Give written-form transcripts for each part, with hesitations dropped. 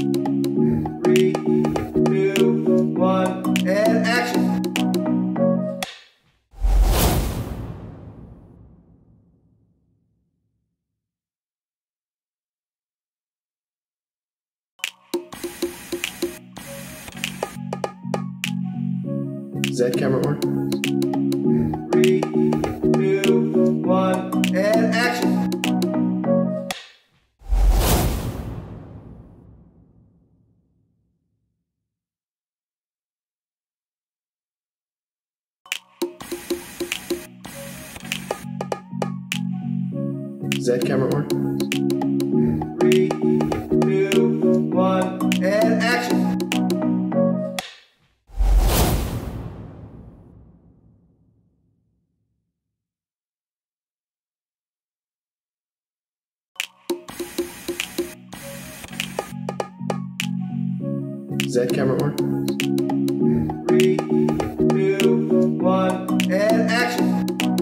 3, 2, 1, and action! Z camera on. 3, 2, 1, and action! Z camera on. 3, 2, 1, and action! Z camera on. 3, 2, 1, and action!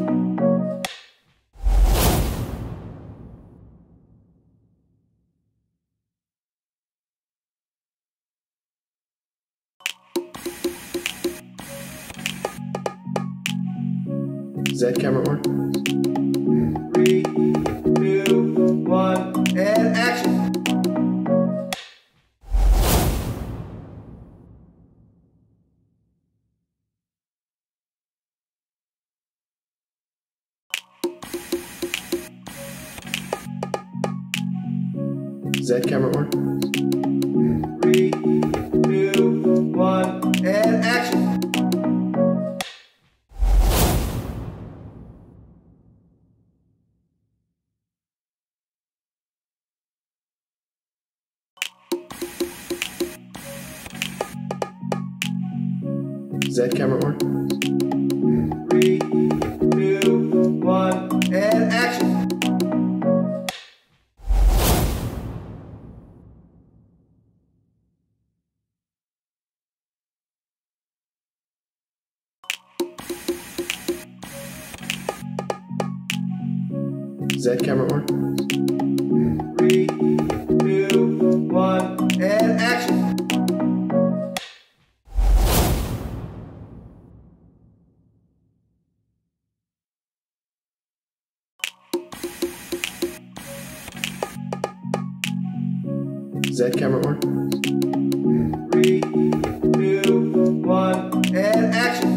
Z camera on. 3, 2, 1, and action! Z camera on. 3, 2, 1, and action! Z camera on. 3, 2, 1, and action! Z camera on. 3, 2, 1, and action! Z camera on. 3, 2, 1, and action!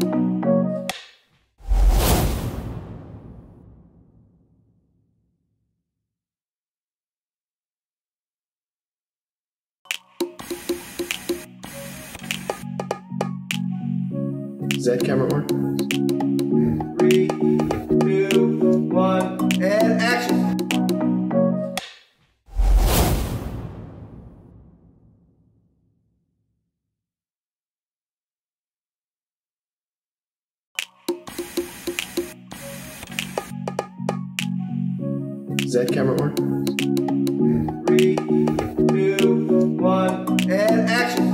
Z camera on. 3, 2, 1, and action! Z camera on. 3, 2, 1, and action!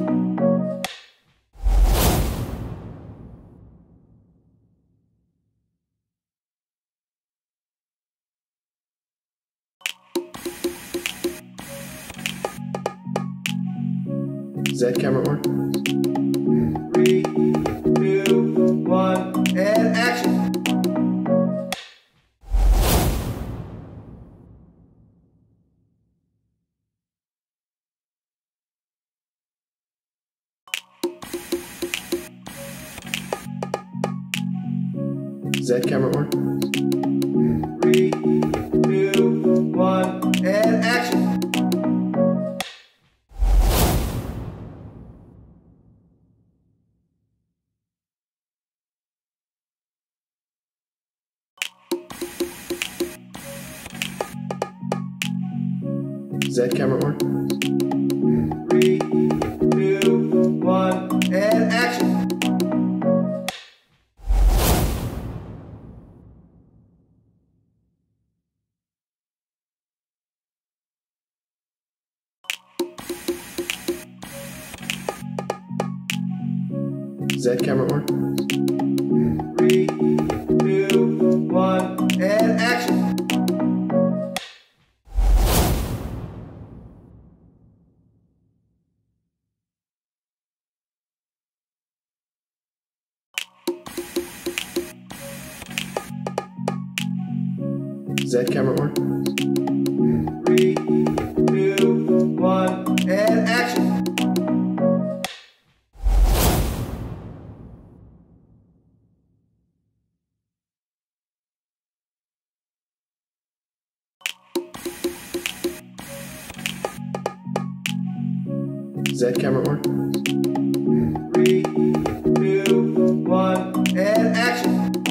Z camera on. 3, 2, 1, and action! Z camera on. 3, 2, 1, and action! Z camera on. 3, 2, 1, and action! Z camera on. 3, 2, 1, and action! Z camera on. 3, 2, 1, and action. Z camera on. 3, 2, 1, and action.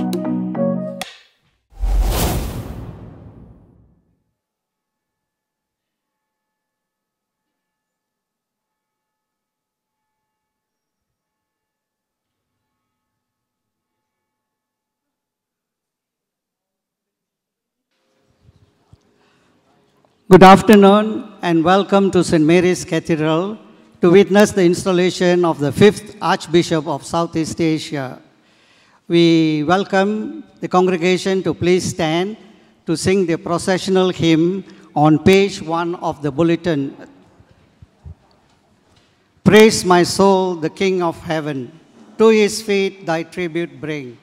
Good afternoon and welcome to St. Mary's Cathedral to witness the installation of the 5th Archbishop of Southeast Asia. We welcome the congregation to please stand to sing the processional hymn on page 1 of the bulletin. Praise my soul, the King of heaven, to his feet thy tribute bring.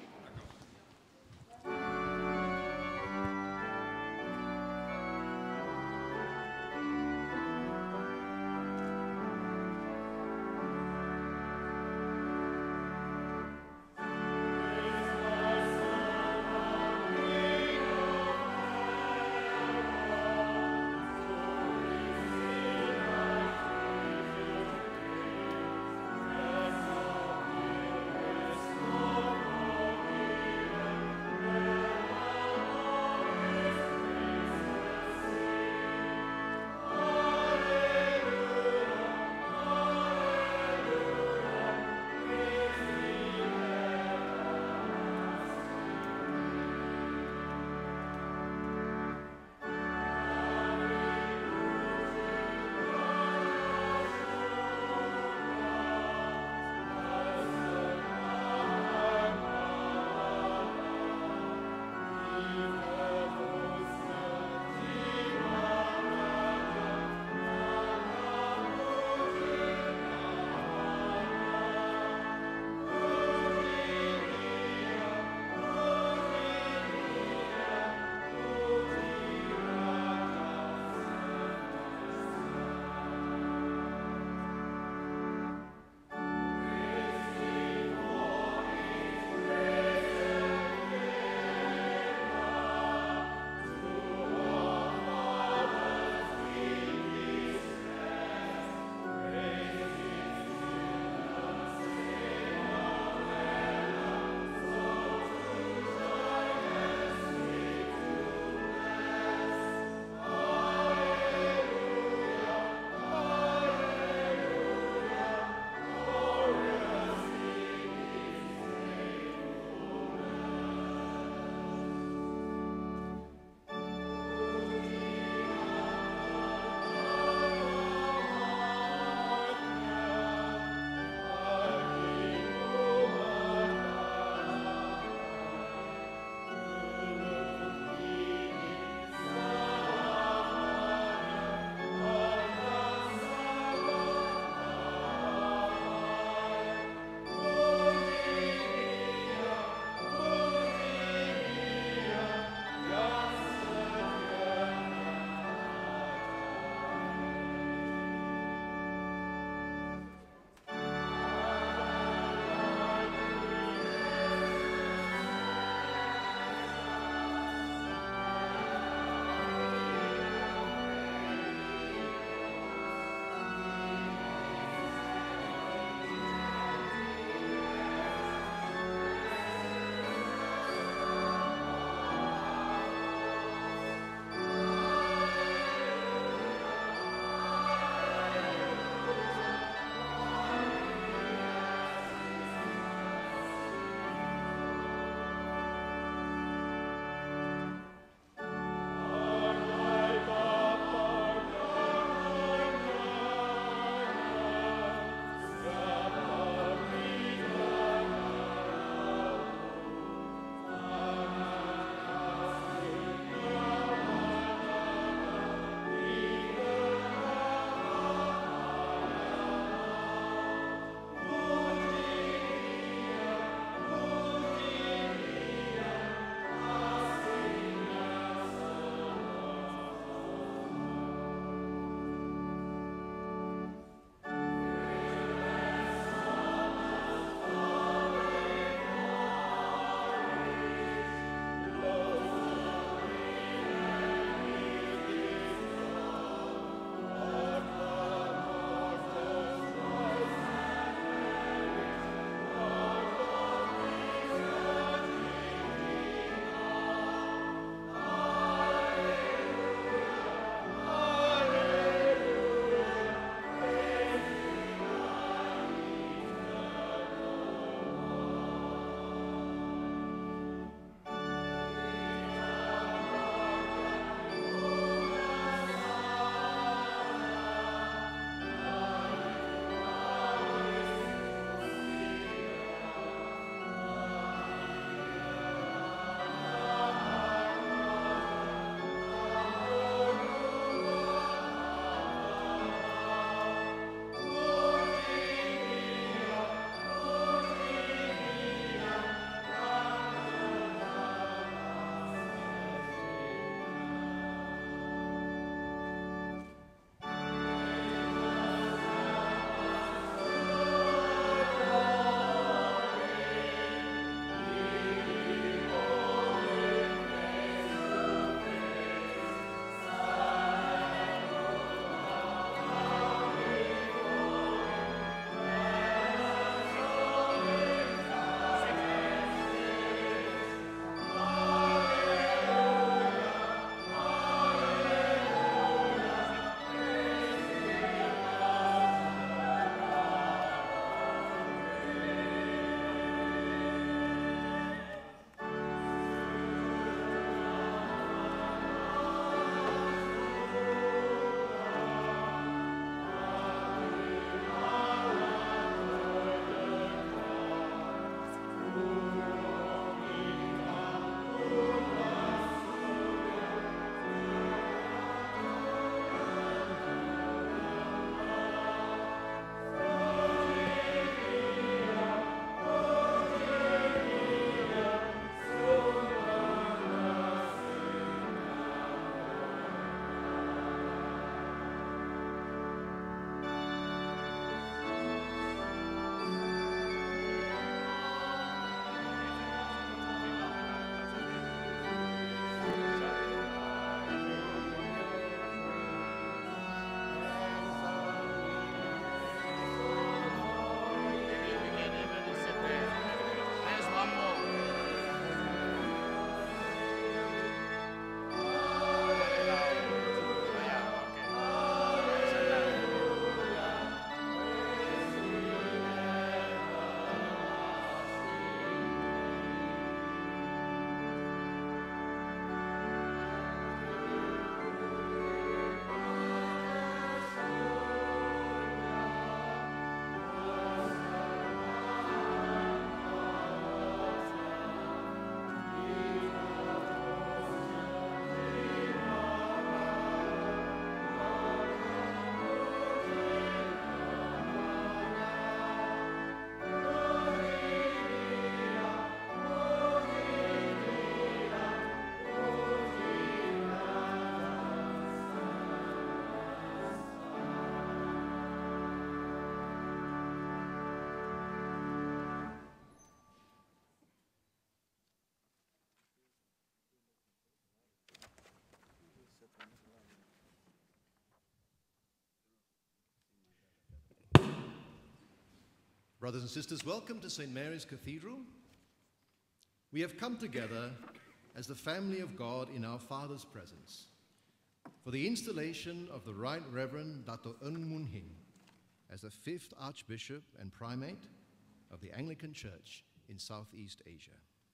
Brothers and sisters, welcome to St. Mary's Cathedral. We have come together as the family of God in our Father's presence for the installation of the Right Reverend Datuk Ng Moon Hing as the 5th Archbishop and Primate of the Anglican Church in Southeast Asia.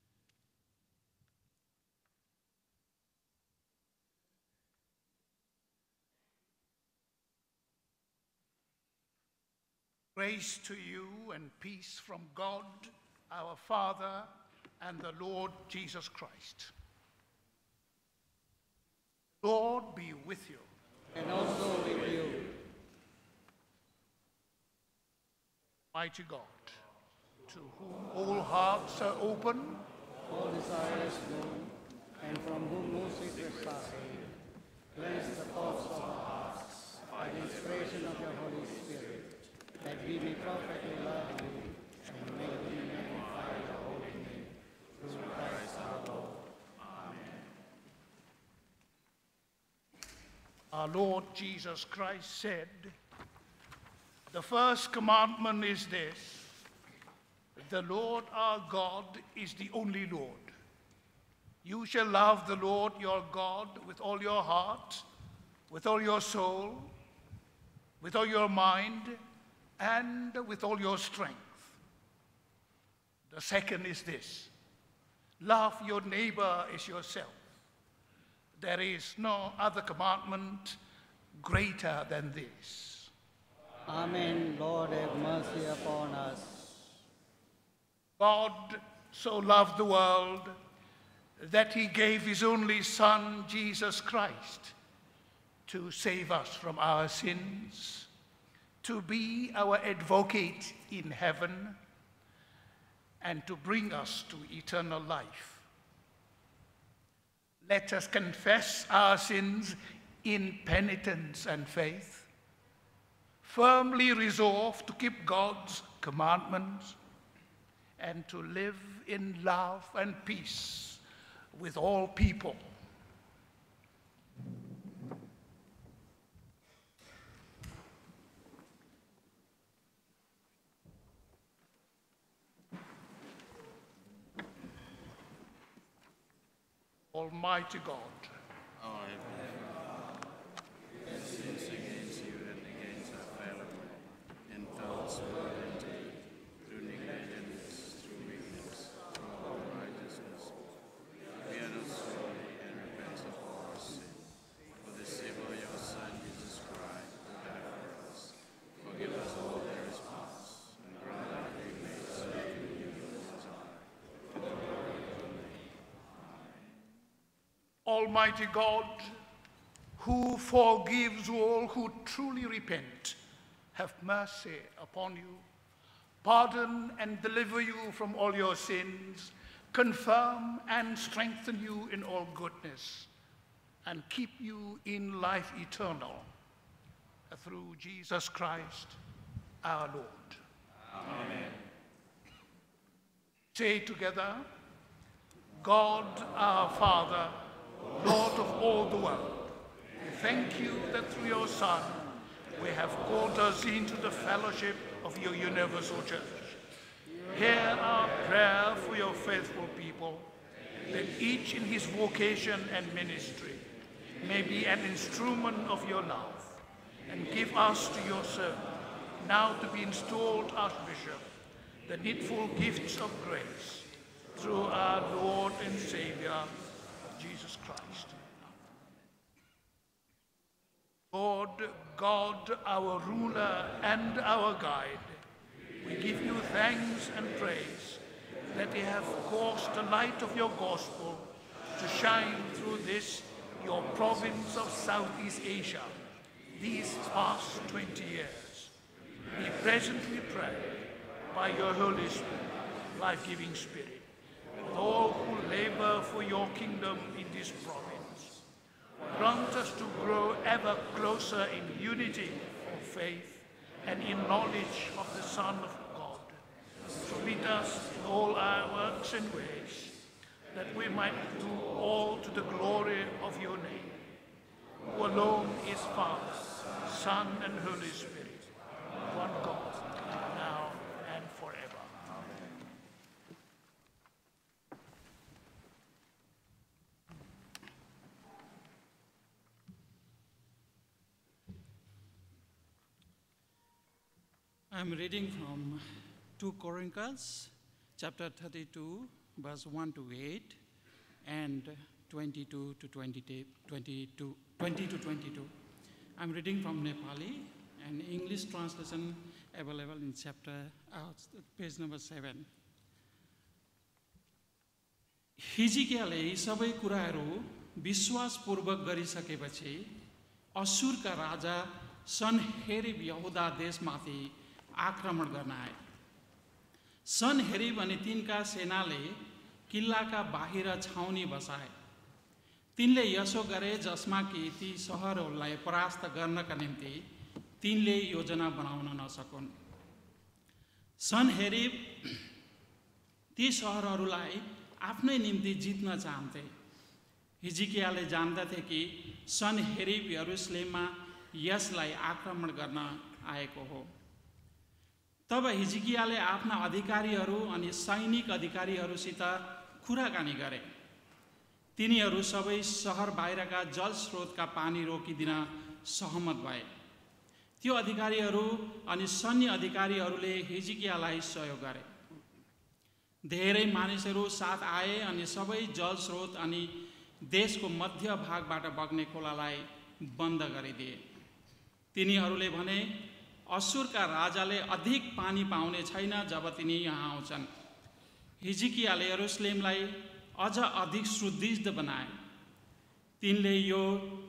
Grace to you and peace from God, our Father, and the Lord Jesus Christ. Lord be with you. And also with you. Mighty God, to whom all hearts are open, All desires known, and from whom no secrets are hid, cleanse the thoughts of our hearts by the inspiration of your Holy Spirit, that we may perfectly love you and may we magnify your holy name through Christ our Lord. Amen. our Lord Jesus Christ said, "The first commandment is this: the Lord our God is the only Lord. You shall love the Lord your God with all your heart, with all your soul, with all your mind, and with all your strength. The second is this: love your neighbor as yourself. There is no other commandment greater than this." Amen. Lord, have mercy upon us. God so loved the world that he gave his only Son, Jesus Christ, to save us from our sins, to be our advocate in heaven, and to bring us to eternal life. Let us confess our sins in penitence and faith, firmly resolve to keep God's commandments and to live in love and peace with all people. Almighty God, Our Heavenly Father, we have sinned against you and against our fellow men, in thoughts, word, and deed, through negligence, through weakness, through unrighteousness. We are not sorry and repent of all our sin. For the sake of your Son, Jesus Christ, who died for us, forgive us all our trespasses, and grant that we may serve you in the time. Almighty God, who forgives all who truly repent, have mercy upon you, pardon and deliver you from all your sins, confirm and strengthen you in all goodness, and keep you in life eternal, through Jesus Christ our Lord. Amen. Say together, God our Father, Lord of all the world, we thank you that through your Son we have called us into the fellowship of your universal church. Hear our prayer for your faithful people, that each in his vocation and ministry may be an instrument of your love, and give us to your servant, now to be installed Archbishop, the needful gifts of grace, through our Lord and Savior, Jesus Christ. Lord God, our ruler and our guide, we give you thanks and praise that you have caused the light of your gospel to shine through this, your province of Southeast Asia, these past 20 years. We presently pray by your Holy Spirit, life-giving Spirit, with all who labor for your kingdom in this province. Grant us to grow ever closer in unity of faith and in knowledge of the Son of God. So lead us in all our works and ways, that we might do all to the glory of your name, who alone is Father, Son, and Holy Spirit, one God, now and forever. I'm reading from 2 Chronicles, chapter 32, verse 1 to 8, and 20 to 22. I'm reading from Nepali, and English translation available in page number 7. हिजिकियाले यी सबै कुराहरू विश्वासपूर्वक गरिसकेपछि असुरका राजा सनहेरिब यहुदा देशमाथि आक्रमण गर्न आए। सनहेरिब अनि तिनका सेनाले किल्लाका बाहिर छाउनी बसाए। तिनले यसो गरे जसमा कि ती सहरहरूलाई परास्त गर्नका निम्ति तिनले योजना बनाउन नसकुन्। सनहेरिब ती सहरहरूलाई आफ्नै निम्ति जित्न चाहन्थे। हिजिकियाले जान्दथे कि सनहेरिब यरुसलेममा यसलाई आक्रमण गर्न आएको हो। तब हिजिकियाले आफ्ना अधिकारीहरू अनि सैनिक अधिकारीहरूसित कुराकानी गरे। तिनीहरू सबै सहर बाहिरका जलस्रोतका पानी रोकिदिन सहमत भए। त्यो अधिकारीहरू अनि सैन्य अधिकारीहरूले हिजिकियालाई सहयोग गरे। धेरै मानिसहरू साथ आए अनि सबै जलस्रोत अनि देशको मध्य भागबाट बग्ने खोलालाई बन्द गरिदिए। तिनीहरूले भने असुरका राजाले अधिक पानी पाउने छैन जब तिनी यहाँ आउँछन्। हिजिकियाले यरुसलेमलाई अझ अधिक सुदृढ बनाए। तिनले यो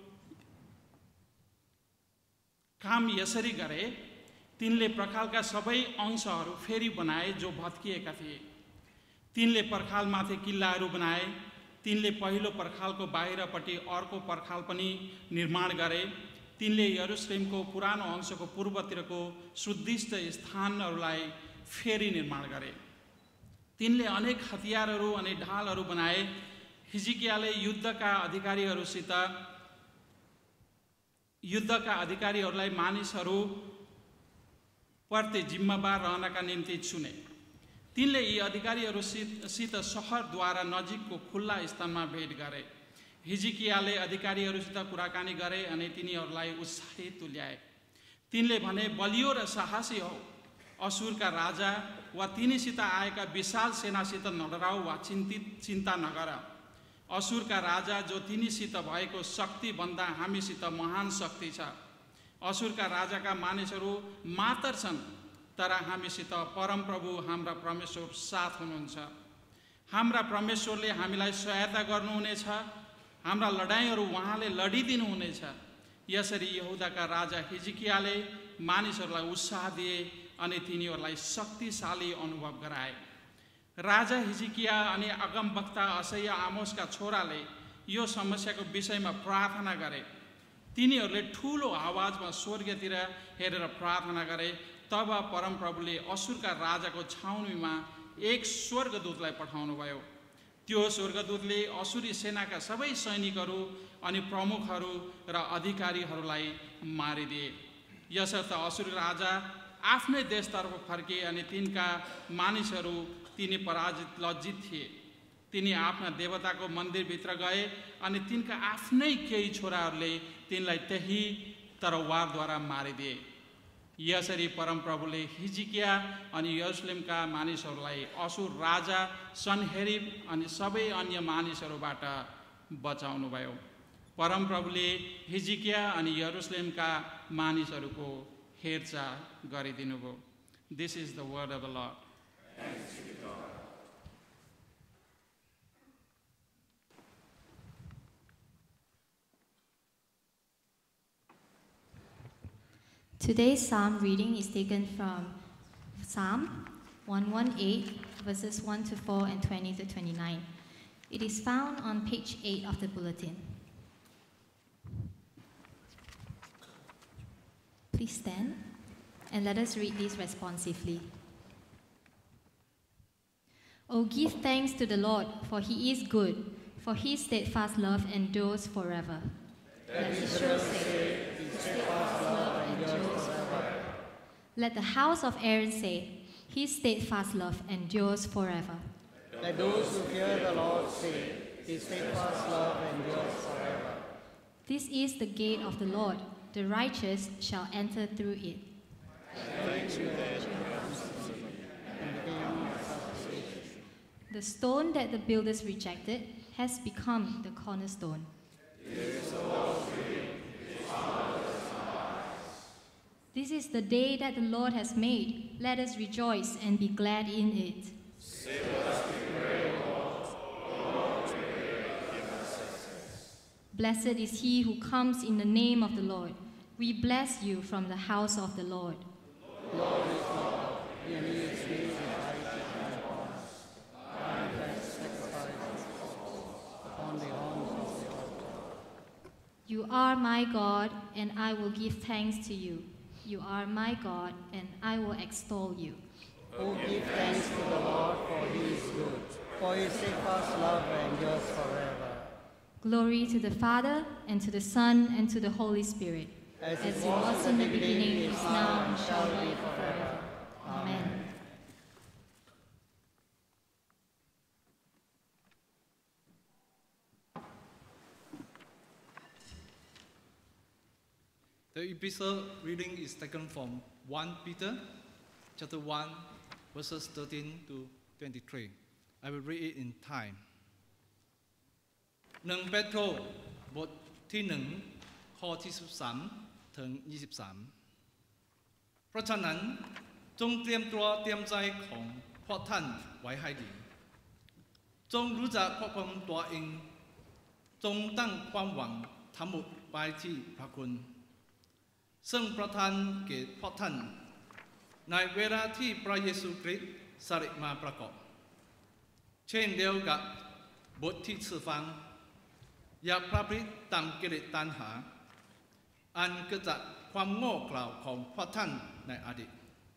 काम यसरी गरे, तिनले पर्खालका सबै अंशहरू फेरि बनाए जो भत्किएका थिए। तिनले पर्खालमाथि किल्लाहरू बनाए। तिनले पहिलो पर्खालको बाहिरपट्टि अर्को पर्खाल पनि निर्माण गरे। तिनले यरुसलेमको पुरानो अंशको पूर्वतिरको सुदृष्ट स्थानहरूलाई फेरि निर्माण गरे। तिनले अनेक हतियारहरू अनि ढालहरू बनाए। हिजिकियाले युद्धका अधिकारीहरूलाई मानिसहरू प्रति जिम्मेवार रहनका निम्ति चुने। तिनले यी अधिकारीहरूसित सहरद्वारा नजिकको खुल्ला स्थानमा भेट गरे। हिजिकियाले अधिकारीहरूसित कुराकानी गरे अनि तिनीहरूलाई उत्साहित तुल्याए। तिनले भने, बलियो र साहसी हौ, असुरका राजा वा तिनीसित आएका विशाल सेनासित नडराऊ वा चिन्ता नगर। असुरका राजा जो तिनीसित भएको शक्तिभन्दा हामीसित महान शक्ति छ। असुरका राजाका मानिसहरू मात्र छन्, तर हामीसित परमप्रभु हाम्रा परमेश्वर साथ हुनुहुन्छ। हाम्रा परमेश्वरले हामीलाई सहायता गर्नुहुनेछ। हाम्रा लडाइँहरू उहाँले लडिदिनुहुनेछ। यसरी यहुदाका राजा हिजिकियाले मानिसहरूलाई उत्साह दिए अनि तिनीहरूलाई शक्तिशाली अनुभव गराए। राजा हिजिकिया अनि अगमवक्ता असैया आमोसका छोराले यो समस्याको विषयमा प्रार्थना गरे। तिनीहरूले ठूलो आवाजमा स्वर्गतिर हेरेर प्रार्थना गरे। तब परमप्रभुले असुरका राजाको छाउनीमा एक स्वर्गदूतलाई पठाउनुभयो। त्यो स्वर्गदूतले असुरी सेनाका सबै सैनिकहरू अनि प्रमुखहरू र अधिकारीहरूलाई मारिदिए। यसर्थ असुर राजा आफ्नै देशतर्फ फर्के अनि तिनका मानिसहरू तिनी पराजित लज्जित थिए। तिनी आफ्ना देवताको मन्दिरभित्र गए अनि तिनका आफ्नै केही छोराहरूले तिनलाई त्यही तरवारद्वारा मारिदिए। यसरी परमप्रभुले हिजिकिया अनि यरुसलेमका मानिसहरूलाई असुर राजा सनहेरिब अनि सबै अन्य मानिसहरूबाट बचाउनुभयो। परमप्रभुले हिजिकिया अनि यरुसलेमका मानिसहरूको हेरचाह गरिदिनुभयो। This is the word of the Lord. Today's psalm reading is taken from Psalm 118, verses 1 to 4 and 20 to 29. It is found on page 8 of the bulletin. Please stand and let us read this responsively. Oh, give thanks to the Lord, for he is good, for his steadfast love endures forever. Let Israel say, his steadfast love endures forever. Let the house of Aaron say, his steadfast love endures forever. Let those who fear the Lord say, his steadfast love endures forever. This is the gate of the Lord, the righteous shall enter through it. Thanks The stone that the builders rejected has become the cornerstone. This is the day that the Lord has made. Let us rejoice and be glad in it. Blessed is he who comes in the name of the Lord. We bless you from the house of the Lord. You are my God, and I will give thanks to you. You are my God, and I will extol you. Oh, give thanks to the Lord, for he is good, for his steadfast love endures forever. Glory to the Father, and to the Son, and to the Holy Spirit, as it was in the beginning, is now, and shall be forever. Amen. The epistle reading is taken from 1 Peter chapter 1, verses 13 to 23. I will read it in Thai. 1 เปโตรบทที่1ข้อที่13ถึง23เพราะฉะนั้นจงเตรียมตัวเตรียมใจของพวกท่านไว้ให้ดีจงรู้จักควบคุมตัวเองจงตั้งความหวังทั้งหมดไว้ที่พระคุณซึ่งประทานแก่พวกท่านในเวลาที่พระเยซูคริสต์เสด็จมาประกอบเช่นเดียวกับบทที่ฟังอย่าประพฤติตามกิเลสตัณหาอันเกิดจากความโง่เขลาของพวกท่านในอดีต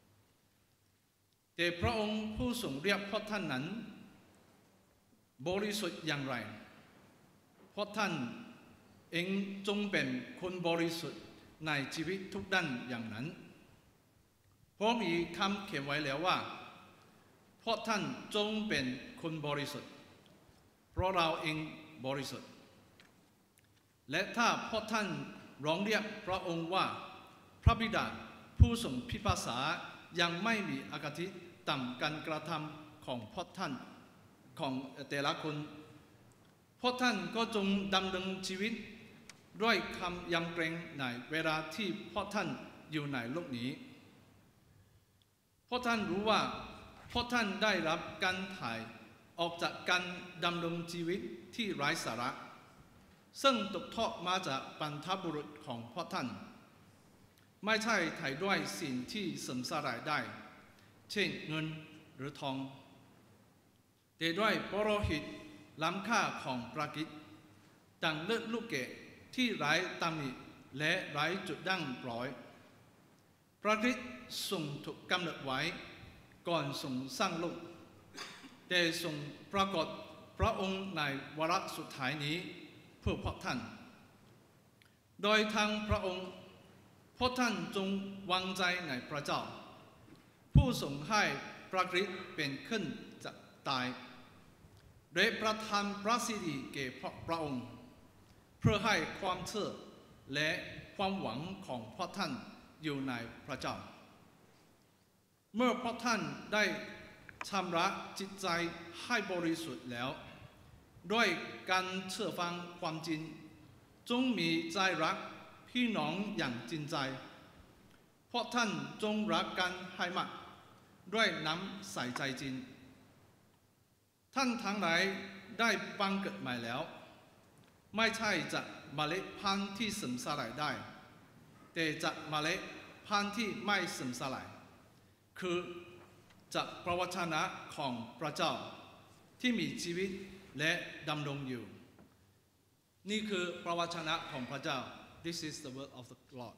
แต่พระองค์ผู้ทรงเรียกพวกท่านนั้นบริสุทธิ์อย่างไรพวกท่านเองจงเป็นคนบริสุทธิ์ในชีวิตทุกด้านอย่างนั้นเพราะมีคำเขียนไว้แล้วว่าพวกท่านจงเป็นคนบริสุทธิ์เพราะเราเองบริสุทธิ์และถ้าพวกท่านร้องเรียกพระองค์ว่าพระบิดาผู้ทรงพิพากษายังไม่มีอคติต่ำการกระทำของพวกท่านของแต่ละคนพวกท่านก็จงดำเนินชีวิตด้วยคำยำเกรงในเวลาที่พวกท่านอยู่ในโลกนี้พวกท่านรู้ว่าพวกท่านได้รับการถ่ายออกจากการดำรงชีวิตที่ไร้สาระซึ่งตกทอดมาจากบรรพบุรุษของพวกท่านไม่ใช่ถ่ายด้วยสิ่งที่เสื่อมสลายได้เช่นเงินหรือทองแต่ด้วยปรหิตล้ำค่าของพระคริสต์ดังเลือดลูกเกศที่ไร้ตำหนิและไร้จุดด่างพร้อยพระคริสต์ทรงถูกกำเนิดไว้ก่อนทรงสร้างโลกแต่ทรงปรากฏพระองค์ในวาระสุดท้ายนี้เพื่อพวกท่านโดยทางพระองค์พวกท่านจงวางใจในพระเจ้าผู้ทรงให้พระคริสต์เป็นขึ้นจากตายและประทานพระสิริแก่พระองค์เพื่อให้ความเชื่อและความหวังของพวกท่านอยู่ในพระเจ้าเมื่อพวกท่านได้ชำระจิตใจให้บริสุทธิ์แล้วด้วยการเชื่อฟังความจริงจงมีใจรักพี่น้องอย่างจริงใจพวกท่านจงรักกันให้มากด้วยน้ำใส่ใจจริงท่านทั้งหลายได้บังเกิดใหม่แล้วไม่ใช่จากเมล็ดพันธุ์ที่เสื่อมสลายได้แต่จากเมล็ดพันธุ์ที่ไม่เสื่อมสลายคือจากพระวจนะของพระเจ้าที่มีชีวิตและดำรงอยู่นี่คือพระวจนะของพระเจ้า This is the word of the Lord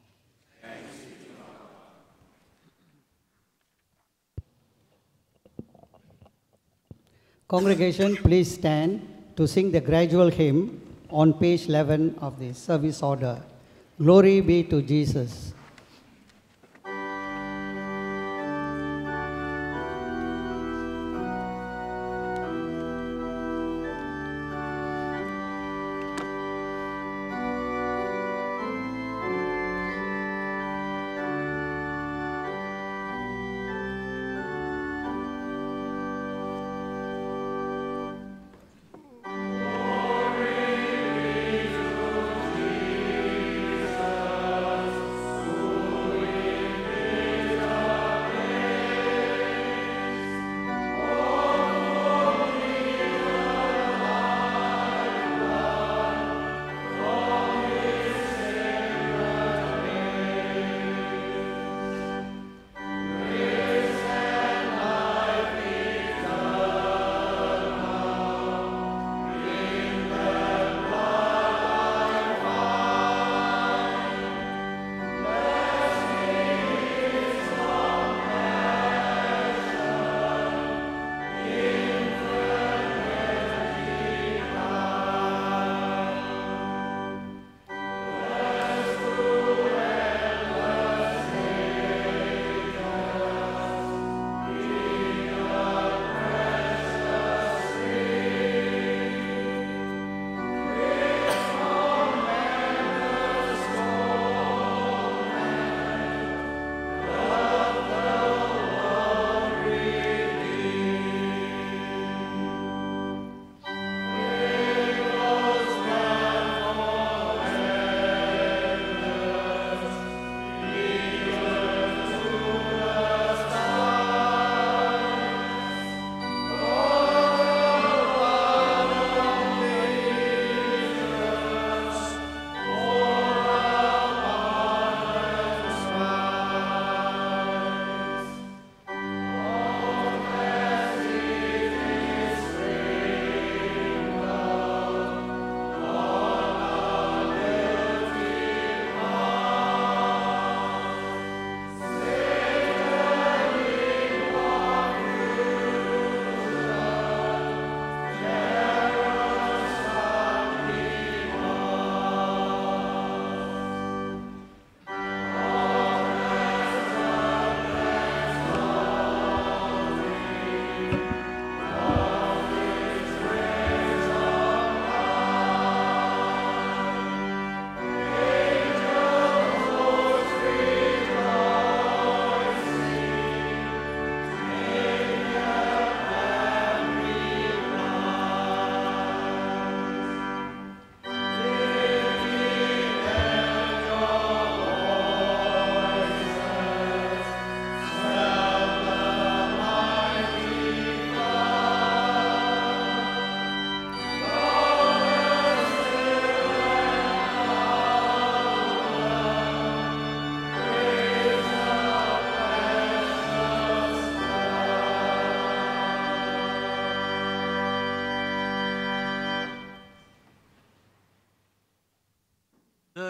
Congregation, please stand to sing the gradual hymn on page 11 of the service order. Glory be to Jesus.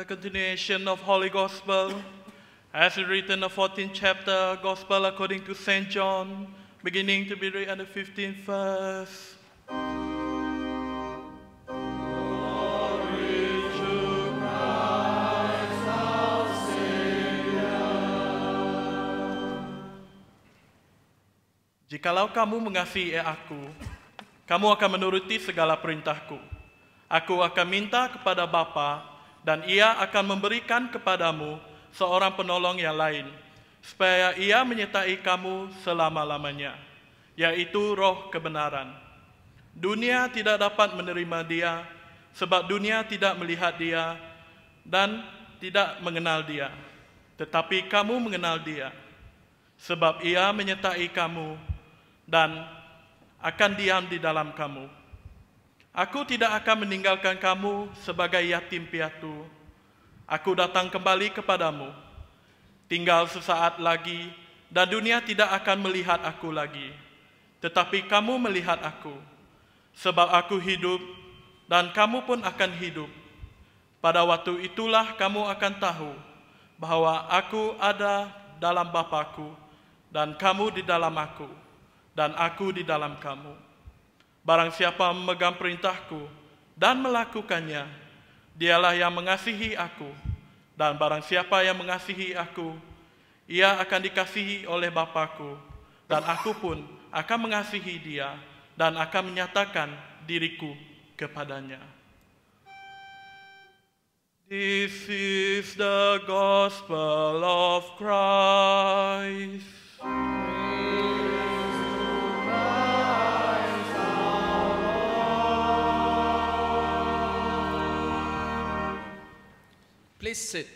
continuation of Holy Gospel, as written in the 14th chapter, Gospel according to St. John, beginning to be read at the 15th verse. Jikalau kamu mengasihi aku, kamu akan menuruti segala perintahku. Aku akan minta kepada Bapa, dan Ia akan memberikan kepadamu seorang penolong yang lain, supaya Ia menyertai kamu selama-lamanya, yaitu Roh kebenaran. Dunia tidak dapat menerima Dia, sebab dunia tidak melihat Dia dan tidak mengenal Dia. Tetapi kamu mengenal Dia, sebab Ia menyertai kamu dan akan diam di dalam kamu. Aku tidak akan meninggalkan kamu sebagai yatim piatu. Aku datang kembali kepadamu. Tinggal sesaat lagi, dan dunia tidak akan melihat aku lagi. Tetapi kamu melihat aku, sebab aku hidup, dan kamu pun akan hidup. Pada waktu itulah kamu akan tahu bahwa aku ada dalam Bapa-Ku, dan kamu di dalam aku, dan aku di dalam kamu. Barang siapa memegang perintahku dan melakukannya, dialah yang mengasihi aku. Dan barang siapa yang mengasihi aku, ia akan dikasihi oleh Bapa-Ku. Dan aku pun akan mengasihi dia dan akan menyatakan diriku kepadanya. This is the gospel of Christ. Please sit.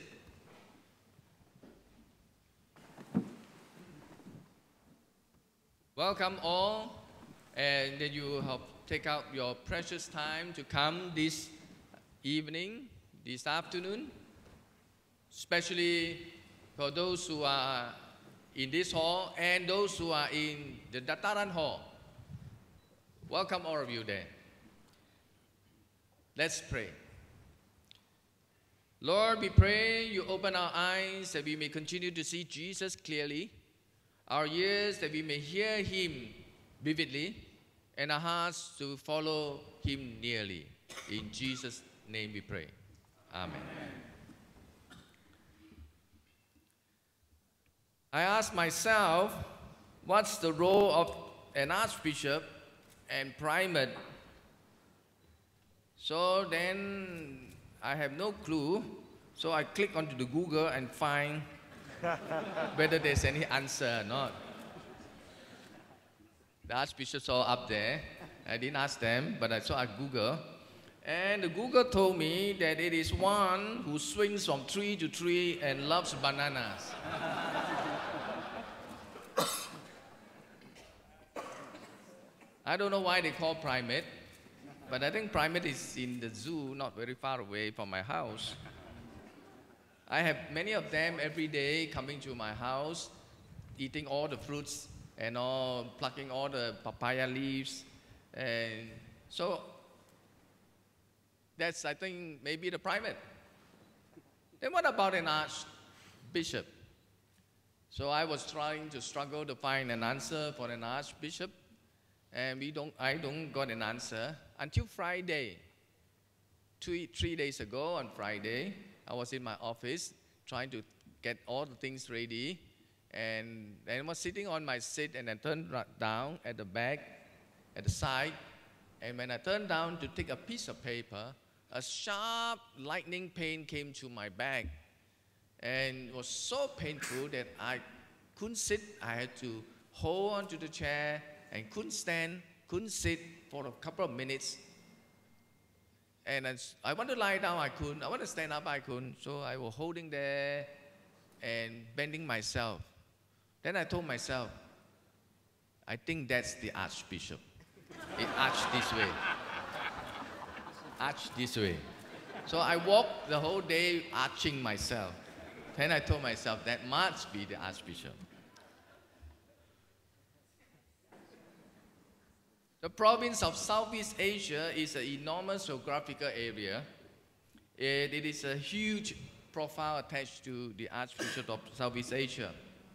Welcome all, and that you have take out your precious time to come this evening, this afternoon, especially for those who are in this hall and those who are in the Dataran hall. Welcome all of you there. Let's pray. Lord, we pray you open our eyes that we may continue to see Jesus clearly, our ears that we may hear him vividly, and our hearts to follow him nearly. In Jesus' name we pray. Amen. I ask myself, what's the role of an archbishop and primate? So then I have no clue, so I click onto the Google and find whether there's any answer or not. The archbishops all up there. I didn't ask them, but I saw a Google. And the Google told me that it is one who swings from tree to tree and loves bananas. I don't know why they call primate. But I think primate is in the zoo, not very far away from my house. I have many of them every day coming to my house, eating all the fruits and all, plucking all the papaya leaves. And so that's, I think, maybe the primate. Then what about an archbishop? So I was trying to struggle to find an answer for an archbishop, and I don't got an answer. Until Friday, 3 days ago on Friday, I was in my office trying to get all the things ready, and I was sitting on my seat, and I turned down at the back, at the side, and when I turned down to take a piece of paper, a sharp lightning pain came to my back, and it was so painful that I couldn't sit. I had to hold onto the chair and couldn't stand, couldn't sit for a couple of minutes. And I want to lie down, I couldn't. I want to stand up, I couldn't. So I was holding there and bending myself. Then I told myself, I think that's the archbishop. It arched this way. Arched this way. So I walked the whole day arching myself. Then I told myself, that must be the archbishop. The province of Southeast Asia is an enormous geographical area. It is a huge profile attached to the Archbishop of Southeast Asia.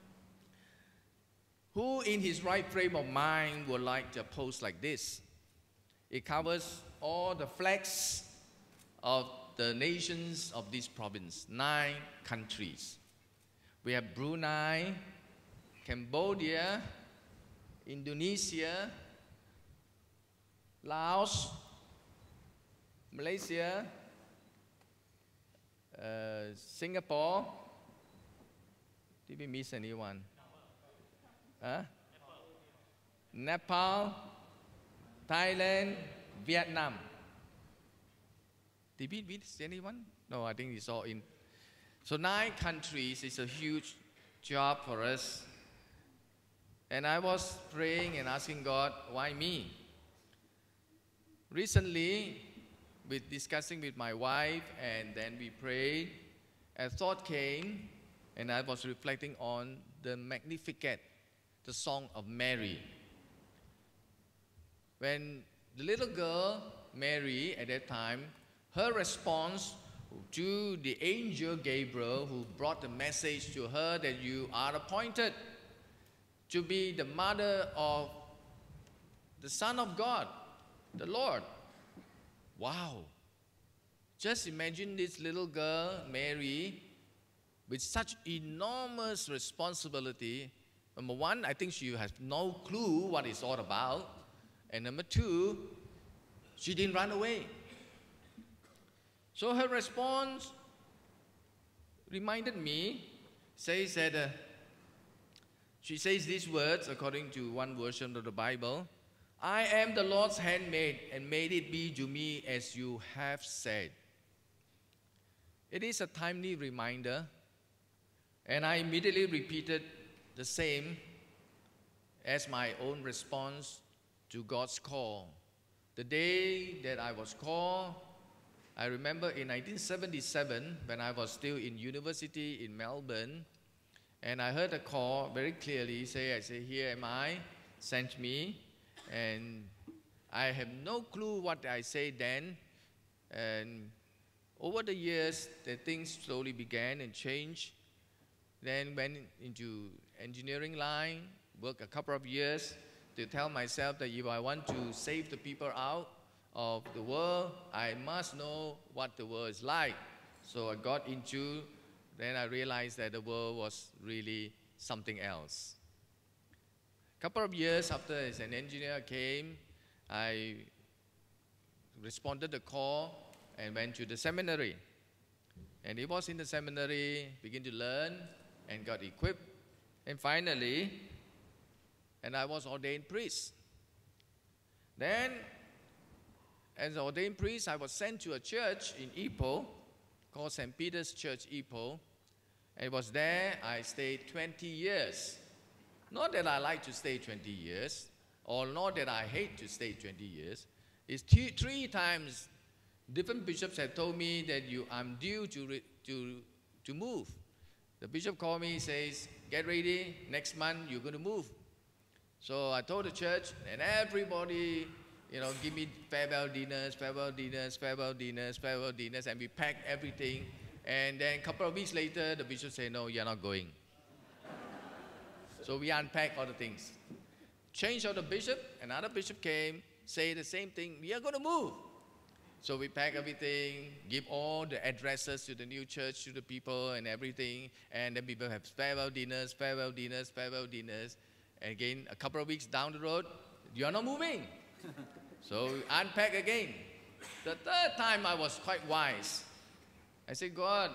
Who in his right frame of mind would like a post like this? It covers all the flags of the nations of this province, 9 countries. We have Brunei, Cambodia, Indonesia, Laos, Malaysia, Singapore. Did we miss anyone? Nepal, Thailand, Vietnam. Did we miss anyone? No, I think it's all in. So 9 countries is a huge job for us. And I was praying and asking God, why me? Recently, with discussing with my wife, and then we prayed, a thought came, and I was reflecting on the Magnificat, the song of Mary. When the little girl, Mary, at that time, her response to the angel Gabriel, who brought the message to her that you are appointed to be the mother of the Son of God, the Lord. Wow. Just imagine this little girl, Mary, with such enormous responsibility. Number one, I think she has no clue what it's all about. And number two, she didn't run away. So her response reminded me, says that she says these words according to one version of the Bible: I am the Lord's handmaid, and may it be to me as you have said. It is a timely reminder, and I immediately repeated the same as my own response to God's call. The day that I was called, I remember in 1977, when I was still in university in Melbourne, and I heard a call very clearly say, here am I, sent me. And I have no clue what I said then. And over the years, the things slowly began and changed. Then went into engineering line, worked a couple of years to tell myself that if I want to save the people out of the world, I must know what the world is like. So I got into, then I realized that the world was really something else. A couple of years after as an engineer came, I responded to the call and went to the seminary. And it was in the seminary, began to learn and got equipped. And finally, and I was ordained priest. Then, as an ordained priest, I was sent to a church in Ipoh called St. Peter's Church, Ipoh. And it was there I stayed 20 years. Not that I like to stay 20 years, or not that I hate to stay 20 years. It's 3 times different bishops have told me that I'm due to move. The bishop called me, says, get ready, next month you're going to move. So I told the church, and everybody, give me farewell dinners, farewell dinners, farewell dinners, farewell dinners, and we packed everything. And then a couple of weeks later, the bishop said, no, you're not going. So we unpacked all the things. Change of the bishop, another bishop came, say the same thing, we are going to move. So we pack everything, give all the addresses to the new church, to the people and everything, and then people have farewell dinners, farewell dinners, farewell dinners. And again, a couple of weeks down the road, you are not moving. So we unpack again. The third time I was quite wise. I said, God,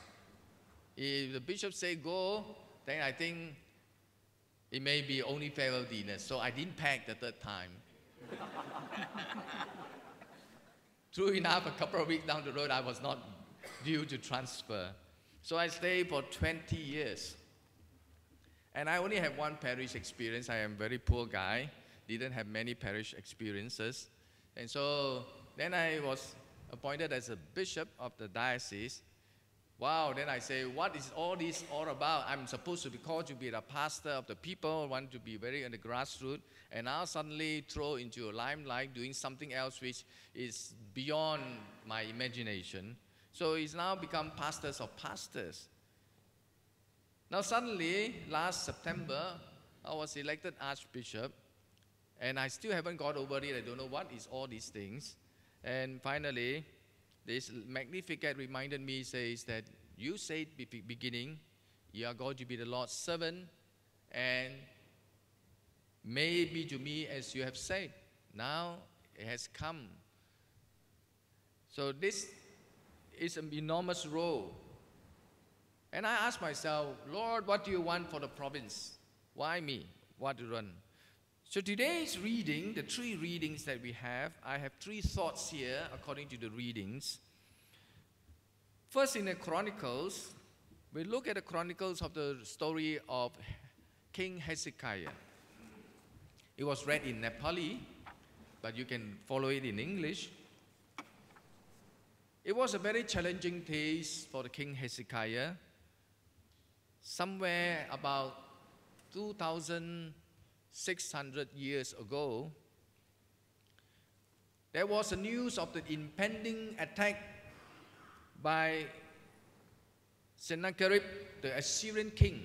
if the bishop say go, then I think it may be only farewell dinners. So I didn't pack the third time. True enough, a couple of weeks down the road, I was not due to transfer. So I stayed for 20 years. And I only have one parish experience. I am a very poor guy, didn't have many parish experiences. And so then I was appointed as a bishop of the diocese. Wow, then I say, what is all this all about? I'm supposed to be called to be the pastor of the people, want to be very in the grassroots, and now suddenly throw into a limelight doing something else which is beyond my imagination. So he's now become pastors of pastors. Now suddenly, last September, I was elected Archbishop, and I still haven't got over it. I don't know what is all these things. And finally, this Magnificat reminded me, says that you said beginning, you are going to be the Lord's servant, and may it be to me as you have said. Now it has come. So this is an enormous role. And I asked myself, Lord, what do you want for the province? Why me? What to run? So today's reading, the three readings that we have, I have three thoughts here according to the readings. First, in the Chronicles, we look at the Chronicles of the story of King Hezekiah. It was read in Nepali, but you can follow it in English. It was a very challenging case for the King Hezekiah. Somewhere about 2,600 years ago, there was a news of the impending attack by Sennacherib, the Assyrian king.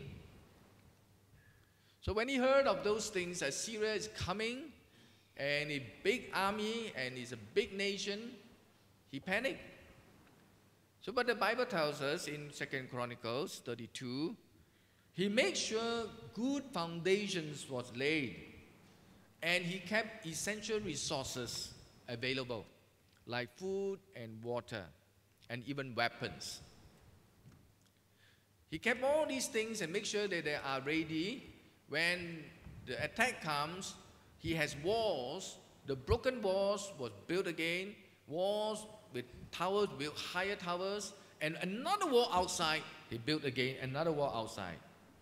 So when he heard of those things, Assyria is coming, and a big army, and it's a big nation, he panicked. So but the Bible tells us in 2 Chronicles 32, he made sure good foundations was laid, and he kept essential resources available, like food and water, and even weapons. He kept all these things and make sure that they are ready. When the attack comes, he has walls. The broken walls was built again, walls with towers, built higher towers, and another wall outside, he built again, another wall outside.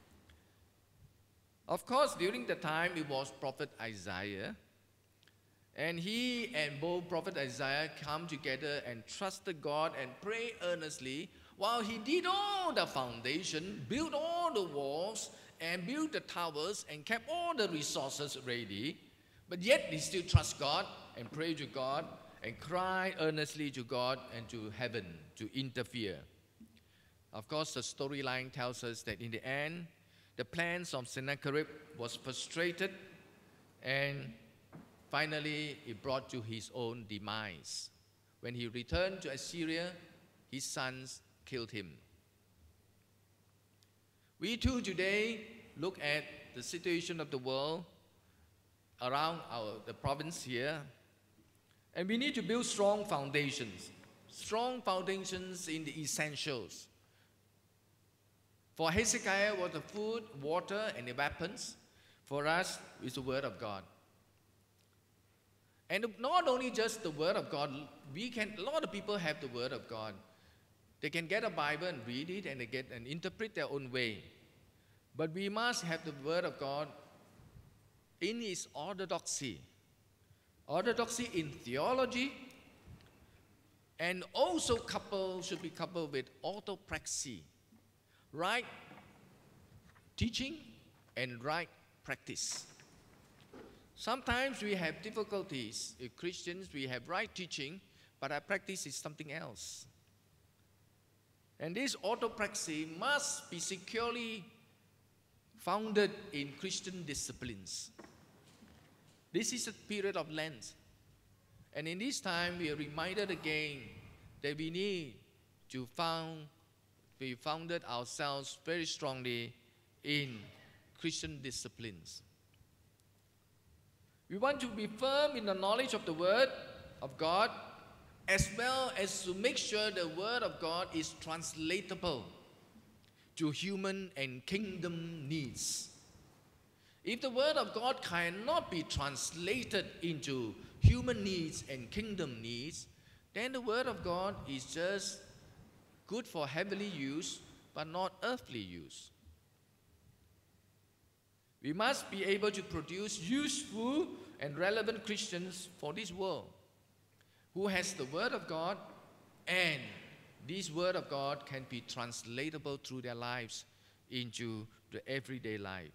Of course, during the time, it was Prophet Isaiah, and he and both Prophet Isaiah come together and trusted God and prayed earnestly while he did all the foundation, built all the walls, and built the towers, and kept all the resources ready. But yet, he still trust God and pray to God and cry earnestly to God and to heaven to interfere. Of course, the storyline tells us that in the end, the plans of Sennacherib was frustrated, and finally it brought to his own demise. When he returned to Assyria, his sons killed him. We too today look at the situation of the world around the province here, and we need to build strong foundations in the essentials. For Hezekiah was the food, water, and the weapons. For us, it's the Word of God. And not only just the Word of God, a lot of people have the Word of God. They can get a Bible and read it, and they get and interpret their own way. But we must have the Word of God in its orthodoxy. Orthodoxy in theology, and also should be coupled with orthopraxy. Right teaching and right practice. Sometimes we have difficulties. As Christians, we have right teaching, but our practice is something else. And this orthopraxy must be securely founded in Christian disciplines. This is a period of Lent. And in this time, we are reminded again that we need to we founded ourselves very strongly in Christian disciplines. We want to be firm in the knowledge of the Word of God, as well as to make sure the Word of God is translatable to human and kingdom needs. If the Word of God cannot be translated into human needs and kingdom needs, then the Word of God is just good for heavenly use, but not earthly use. We must be able to produce useful and relevant Christians for this world, who has the Word of God, and this Word of God can be translatable through their lives into the everyday life.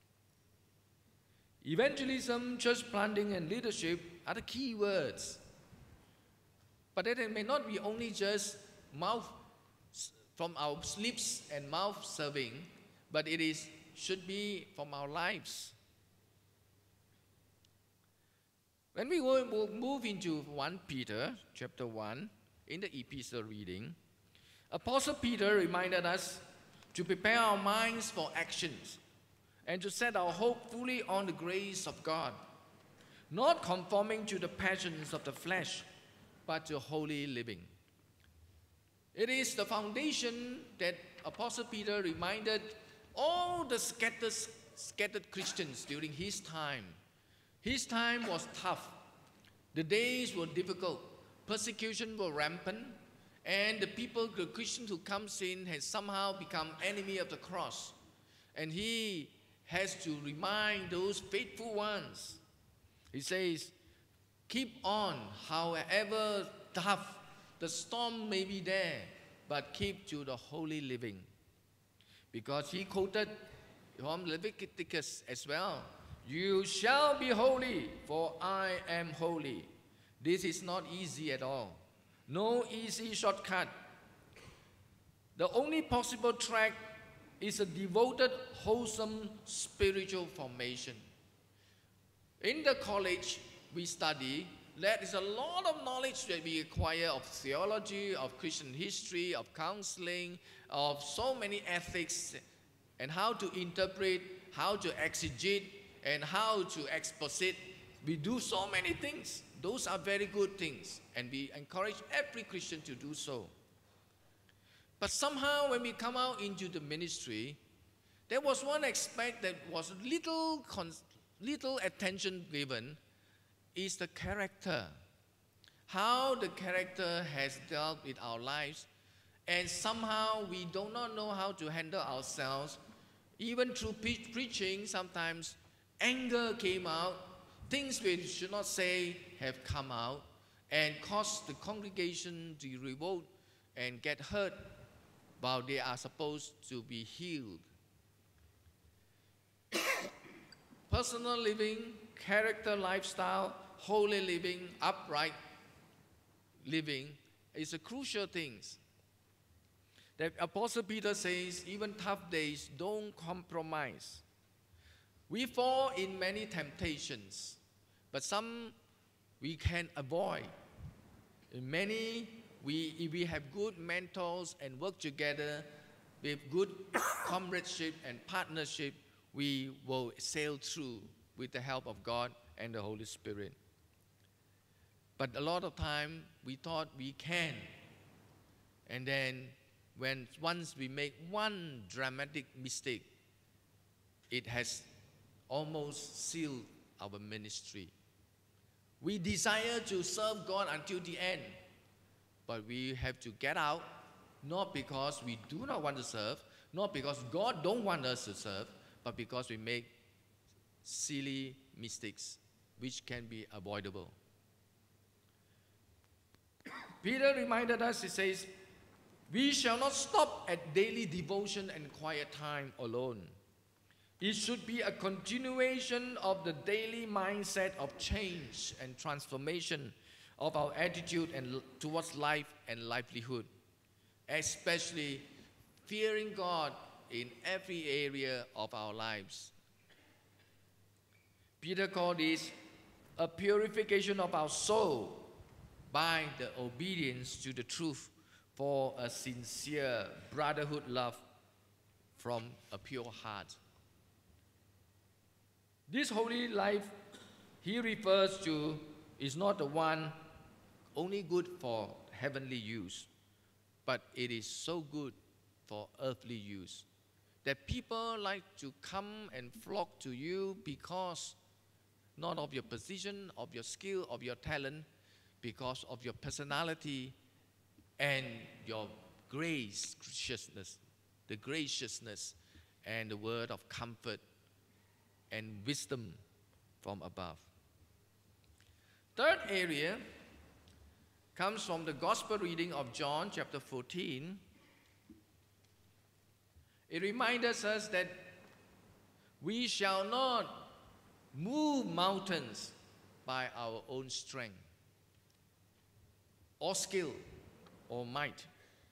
Evangelism, church planting, and leadership are the key words. But that it may not be only just lips and mouth serving, but should be from our lives. When we will move into 1 Peter chapter 1, in the epistle reading, Apostle Peter reminded us to prepare our minds for actions and to set our hope fully on the grace of God, not conforming to the passions of the flesh, but to holy living. It is the foundation that Apostle Peter reminded all the scattered Christians during his time. His time was tough. The days were difficult. Persecution was rampant. And the Christians who comes in has somehow become enemy of the cross. And he has to remind those faithful ones. He says, keep on, however tough the storm may be there, but keep to the holy living. Because he quoted from Leviticus as well, you shall be holy, for I am holy. This is not easy at all. No easy shortcut. The only possible track is a devoted, wholesome spiritual formation. In the college we study, there is a lot of knowledge that we acquire of theology, of Christian history, of counseling, of so many ethics, and how to interpret, how to exegete, and how to exposit. We do so many things. Those are very good things, and we encourage every Christian to do so. But somehow when we come out into the ministry, there was one aspect that was little attention given, is the character. How the character has dealt with our lives, and somehow we do not know how to handle ourselves. Even through preaching, sometimes anger came out, things we should not say have come out, and caused the congregation to revolt and get hurt while they are supposed to be healed. Personal living, character, lifestyle, holy living, upright living is a crucial thing. That Apostle Peter says, even tough days, don't compromise. We fall in many temptations, but some we can avoid. In many, if we have good mentors and work together with good comradeship and partnership, we will sail through with the help of God and the Holy Spirit. But a lot of time we thought we can, and then once we make one dramatic mistake, it has almost sealed our ministry. We desire to serve God until the end, but we have to get out, not because we do not want to serve, not because God don't want us to serve, but because we make silly mistakes which can be avoidable. Peter reminded us, he says, we shall not stop at daily devotion and quiet time alone. It should be a continuation of the daily mindset of change and transformation of our attitude towards life and livelihood, especially fearing God in every area of our lives. Peter called this a purification of our soul by the obedience to the truth for a sincere brotherhood love from a pure heart. This holy life he refers to is not the one only good for heavenly use, but it is so good for earthly use, that people like to come and flock to you because not of your position, of your skill, of your talent, because of your personality and your graciousness, the graciousness and the word of comfort and wisdom from above. Third area comes from the Gospel reading of John chapter 14. It reminds us that we shall not move mountains by our own strength or skill or might,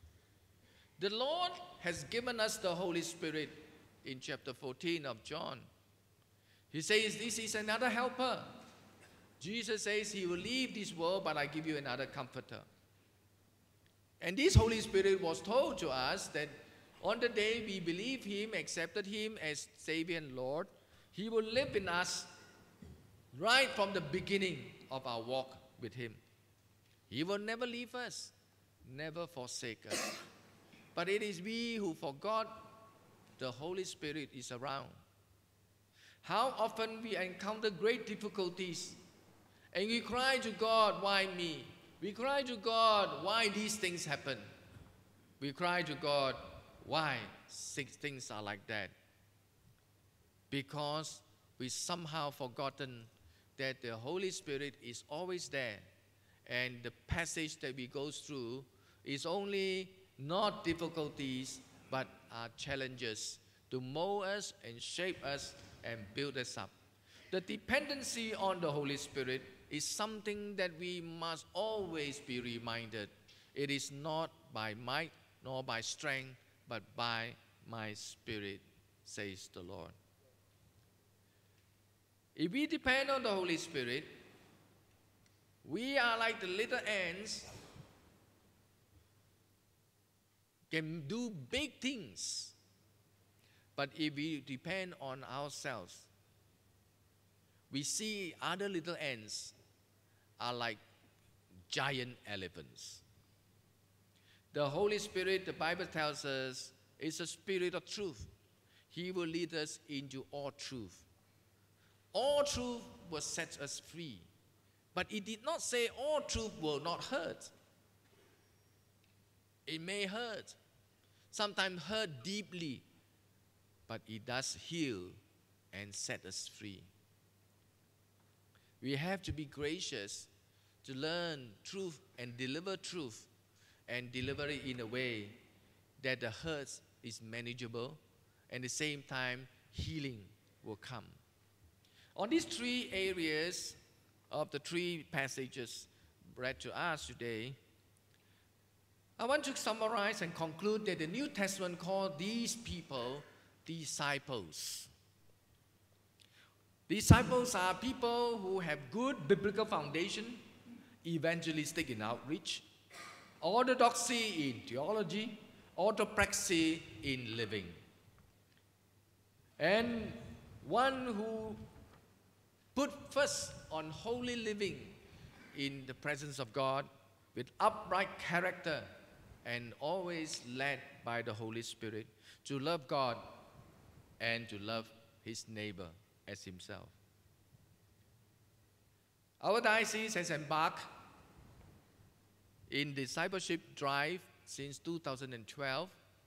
The Lord has given us the Holy Spirit in chapter 14 of John. He says, this is another helper. Jesus says, he will leave this world, but I give you another comforter. And this Holy Spirit was told to us that on the day we believe him, accepted him as Savior and Lord, he will live in us right from the beginning of our walk with him. He will never leave us, never forsake us. But it is we who forgot the Holy Spirit is around. How often we encounter great difficulties and we cry to God, why me? We cry to God, why these things happen? We cry to God, why things are like that? Because we somehow forgotten that the Holy Spirit is always there, and the passage that we go through is only not difficulties but are challenges to mold us and shape us and build us up. The dependency on the Holy Spirit is something that we must always be reminded. It is not by might nor by strength, but by my Spirit, says the Lord. If we depend on the Holy Spirit, we are like the little ants, can do big things. But if we depend on ourselves, we see other little ants are like giant elephants. The Holy Spirit, the Bible tells us, is a spirit of truth. He will lead us into all truth. All truth will set us free. But it did not say all truth will not hurt. It may hurt, sometimes hurt deeply, but it does heal and set us free. We have to be gracious to learn truth and deliver truth, and deliver it in a way that the hurt is manageable, and at the same time healing will come. On these three areas of the three passages read to us today, I want to summarize and conclude that the New Testament called these people disciples. Disciples are people who have good biblical foundation, evangelistic in outreach, orthodoxy in theology, orthopraxy in living. And one who put first on holy living in the presence of God with upright character and always led by the Holy Spirit to love God and to love his neighbor as himself. Our diocese has embarked in discipleship drive since 2012.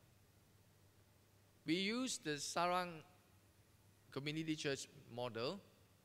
We use the Sarang Community Church model,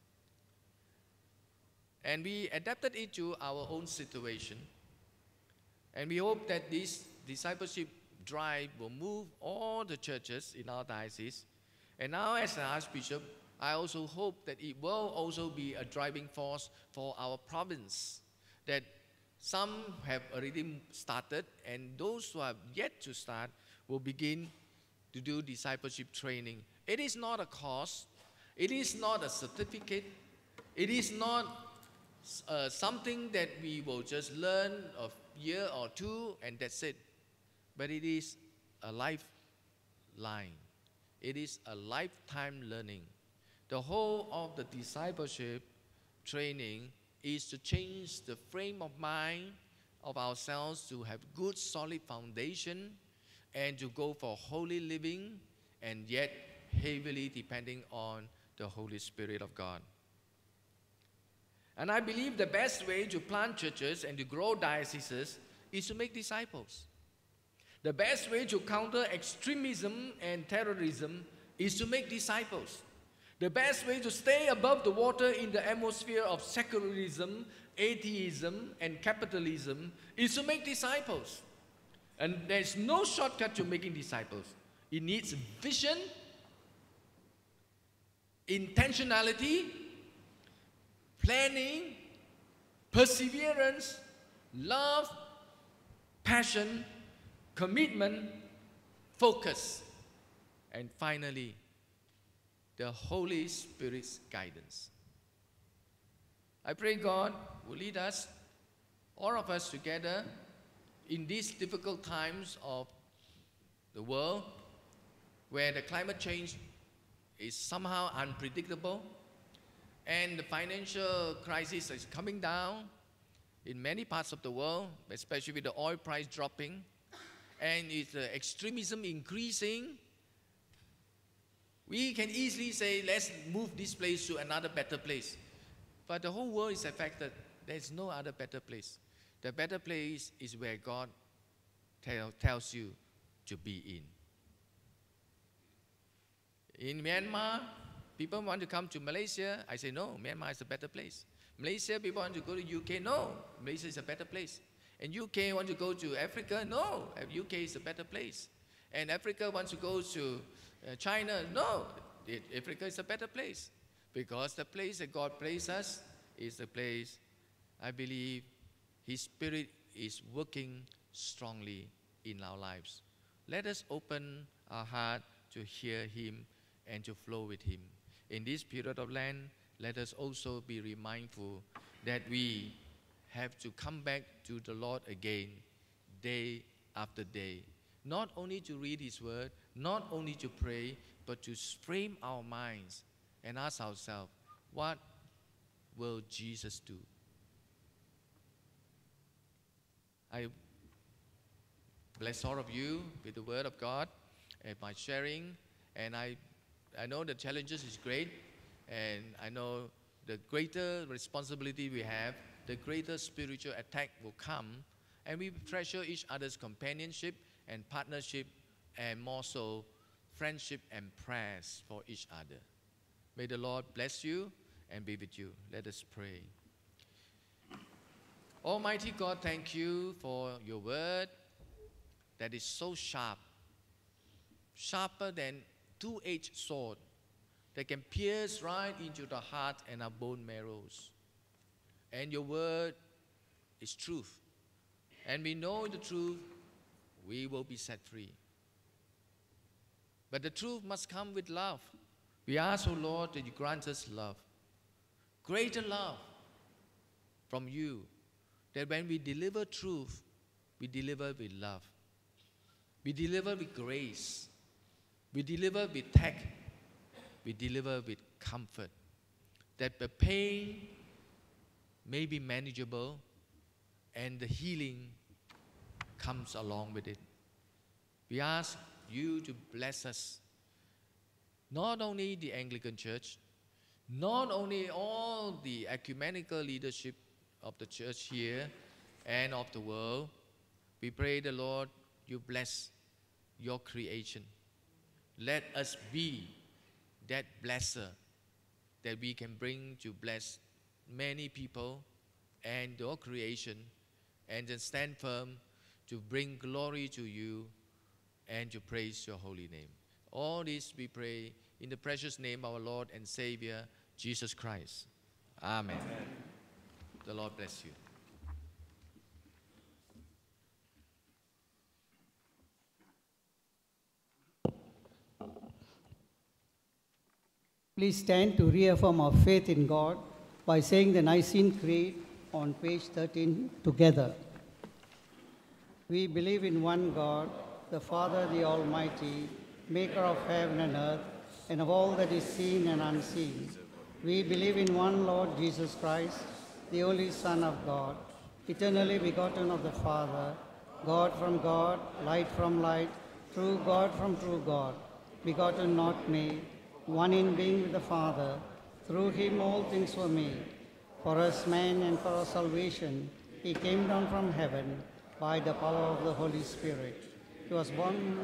and we adapted it to our own situation. And we hope that this discipleship drive will move all the churches in our diocese. And now as an Archbishop, I also hope that it will also be a driving force for our province, that some have already started, and those who have yet to start will begin to do discipleship training. It is not a course, it is not a certificate, it is not something that we will just learn a year or two and that's it. But it is a lifeline. It is a lifetime learning. The whole of the discipleship training is to change the frame of mind of ourselves to have good solid foundation and to go for holy living, and yet heavily depending on the Holy Spirit of God. And I believe the best way to plant churches and to grow dioceses is to make disciples. The best way to counter extremism and terrorism is to make disciples. The best way to stay above the water in the atmosphere of secularism, atheism, and capitalism is to make disciples. And there's no shortcut to making disciples. It needs vision, intentionality, planning, perseverance, love, passion, commitment, focus, and finally, the Holy Spirit's guidance. I pray God will lead us, all of us together, in these difficult times of the world, where the climate change is somehow unpredictable, and the financial crisis is coming down in many parts of the world, especially with the oil price dropping, and it's extremism increasing. We can easily say, let's move this place to another better place. But the whole world is affected. There's no other better place. The better place is where God tells you to be in. In Myanmar, people want to come to Malaysia. I say, no, Myanmar is a better place. Malaysia, people want to go to UK. No, Malaysia is a better place. And UK want to go to Africa. No, UK is a better place. And Africa wants to go to China. No, Africa is a better place. Because the place that God placed us is the place, I believe, His Spirit is working strongly in our lives. Let us open our heart to hear Him and to flow with Him. In this period of Lent, let us also be remindful that we have to come back to the Lord again, day after day. Not only to read His Word, not only to pray, but to frame our minds and ask ourselves, what will Jesus do? I bless all of you with the Word of God and my sharing. And I know the challenges is great, and I know the greater responsibility we have, the greater spiritual attack will come, and we treasure each other's companionship and partnership, and more so friendship and prayers for each other. May the Lord bless you and be with you. Let us pray. Almighty God, thank you for your word that is so sharp, sharper than two-edged sword that can pierce right into the heart and our bone marrows. And your word is truth. And we know the truth, we will be set free. But the truth must come with love. We ask, O Lord, that you grant us love, greater love from you, that when we deliver truth, we deliver with love. We deliver with grace. We deliver with tact. We deliver with comfort. That the pain may be manageable and the healing comes along with it. We ask you to bless us. Not only the Anglican Church, not only all the ecumenical leadership of the church here and of the world. We pray the Lord, you bless your creation. Let us be that blesser that we can bring to bless many people and your creation, and then stand firm to bring glory to you and to praise your holy name. All this we pray in the precious name of our Lord and Savior, Jesus Christ. Amen. Amen. The Lord bless you. Please stand to reaffirm our faith in God by saying the Nicene Creed on page 13 together. We believe in one God, the Father, the Almighty, maker of heaven and earth, and of all that is seen and unseen. We believe in one Lord Jesus Christ, the only Son of God, eternally begotten of the Father, God from God, light from light, true God from true God, begotten not made, one in being with the Father. Through him all things were made. For us men and for our salvation, he came down from heaven by the power of the Holy Spirit. He was born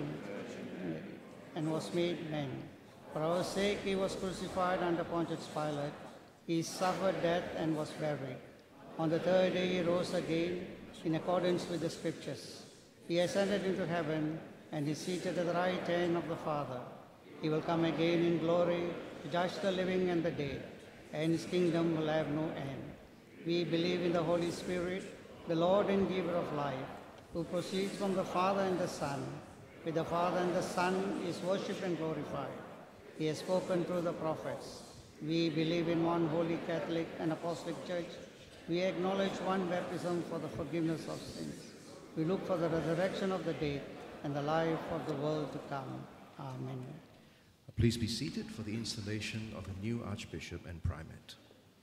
and was made man. For our sake he was crucified under Pontius Pilate. He suffered death and was buried. On the third day he rose again in accordance with the Scriptures. He ascended into heaven and is seated at the right hand of the Father. He will come again in glory to judge the living and the dead, and his kingdom will have no end. We believe in the Holy Spirit, the Lord and giver of life, who proceeds from the Father and the Son, with the Father and the Son is worshipped and glorified. He has spoken through the prophets. We believe in one holy Catholic and Apostolic Church. We acknowledge one baptism for the forgiveness of sins. We look for the resurrection of the dead and the life of the world to come. Amen. Please be seated for the installation of the new Archbishop and Primate.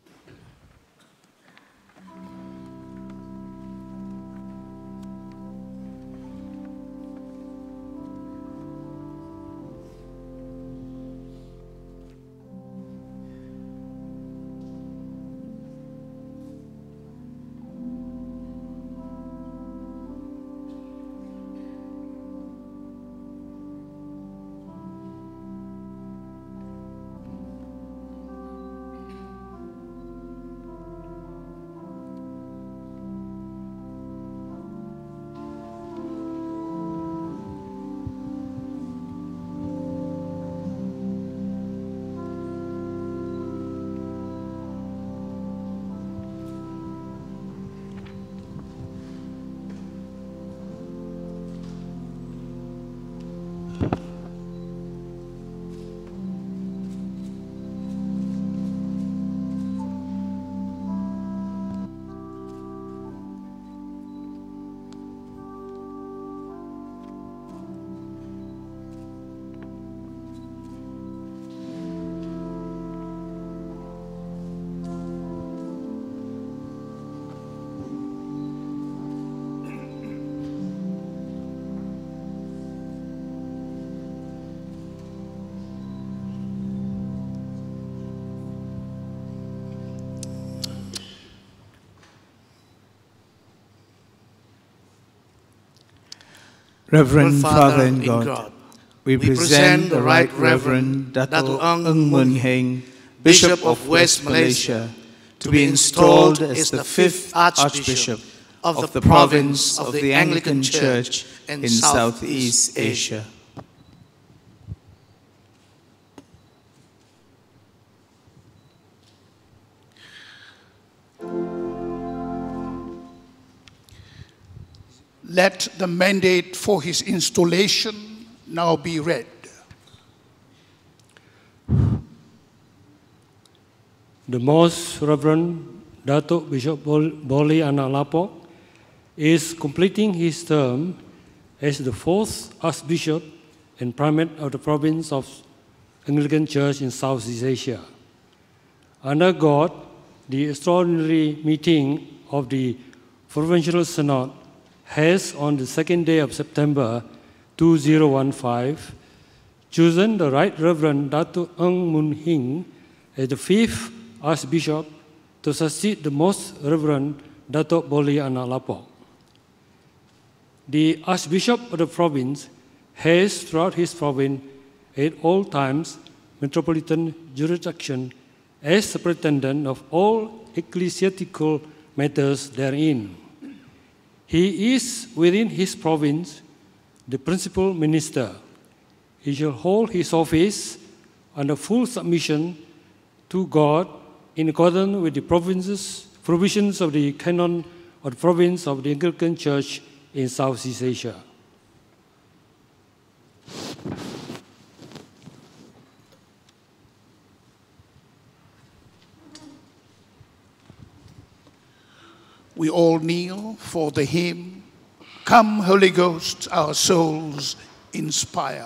Reverend Father in God, we present the Right Reverend Datuk Ng Moon Hing, Bishop of West Malaysia, to be installed as the 5th Archbishop of the province of the Anglican Church in Southeast Asia. Let the mandate for his installation now be read. The Most Reverend Datuk Bishop Bolly Lapok is completing his term as the 4th Archbishop and Primate of the province of Anglican Church in Southeast Asia. Under God, the extraordinary meeting of the Provincial Synod has, on the 2nd day of September 2015, chosen the Right Reverend Datuk Ng Moon Hing as the 5th Archbishop to succeed the Most Reverend Datuk Bolly Lapok. The Archbishop of the province has, throughout his province, at all times, metropolitan jurisdiction as superintendent of all ecclesiastical matters therein. He is, within his province, the principal minister. He shall hold his office under full submission to God in accordance with the provisions of the canon of the province of the Anglican Church in Southeast Asia. We all kneel for the hymn, "Come, Holy Ghost, our souls inspire."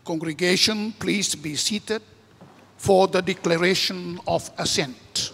congregation, please be seated for the declaration of assent.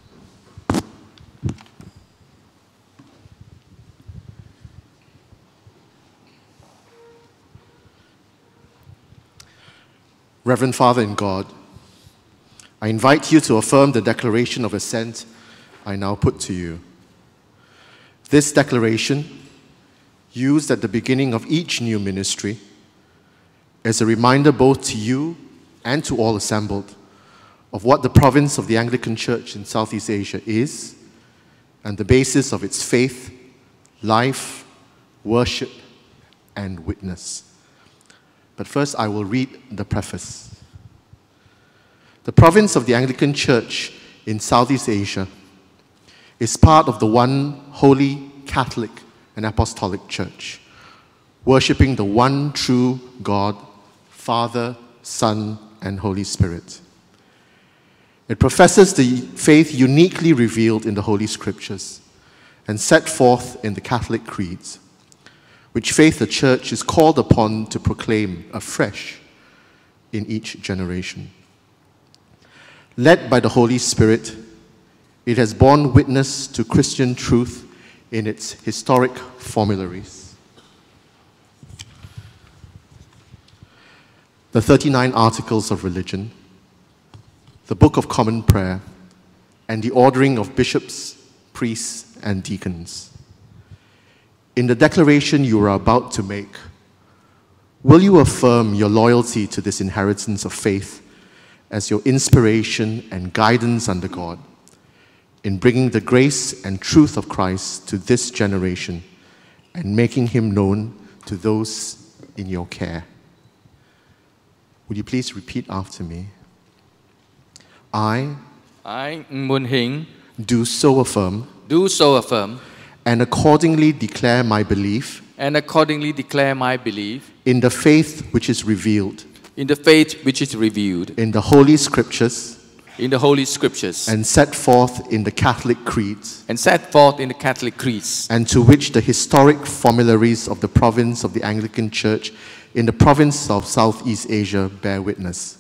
Reverend Father in God, I invite you to affirm the declaration of assent I now put to you. This declaration, used at the beginning of each new ministry, is a reminder both to you and to all assembled of what the province of the Anglican Church in Southeast Asia is and the basis of its faith, life, worship, and witness. But first, I will read the preface. The province of the Anglican Church in Southeast Asia is part of the one holy Catholic and Apostolic Church, worshipping the one true God, Father, Son, and Holy Spirit. It professes the faith uniquely revealed in the Holy Scriptures and set forth in the Catholic creeds, which faith the Church is called upon to proclaim afresh in each generation. Led by the Holy Spirit, it has borne witness to Christian truth in its historic formularies. The 39 Articles of Religion, the Book of Common Prayer, and the ordering of bishops, priests, and deacons. In the declaration you are about to make, will you affirm your loyalty to this inheritance of faith as your inspiration and guidance under God in bringing the grace and truth of Christ to this generation and making him known to those in your care? Would you please repeat after me? I, Ng Moon Hing, do so affirm and accordingly declare my belief in the faith which is revealed in the Holy Scriptures and set forth in the Catholic creeds and to which the historic formularies of the province of the Anglican Church in the province of Southeast Asia bear witness.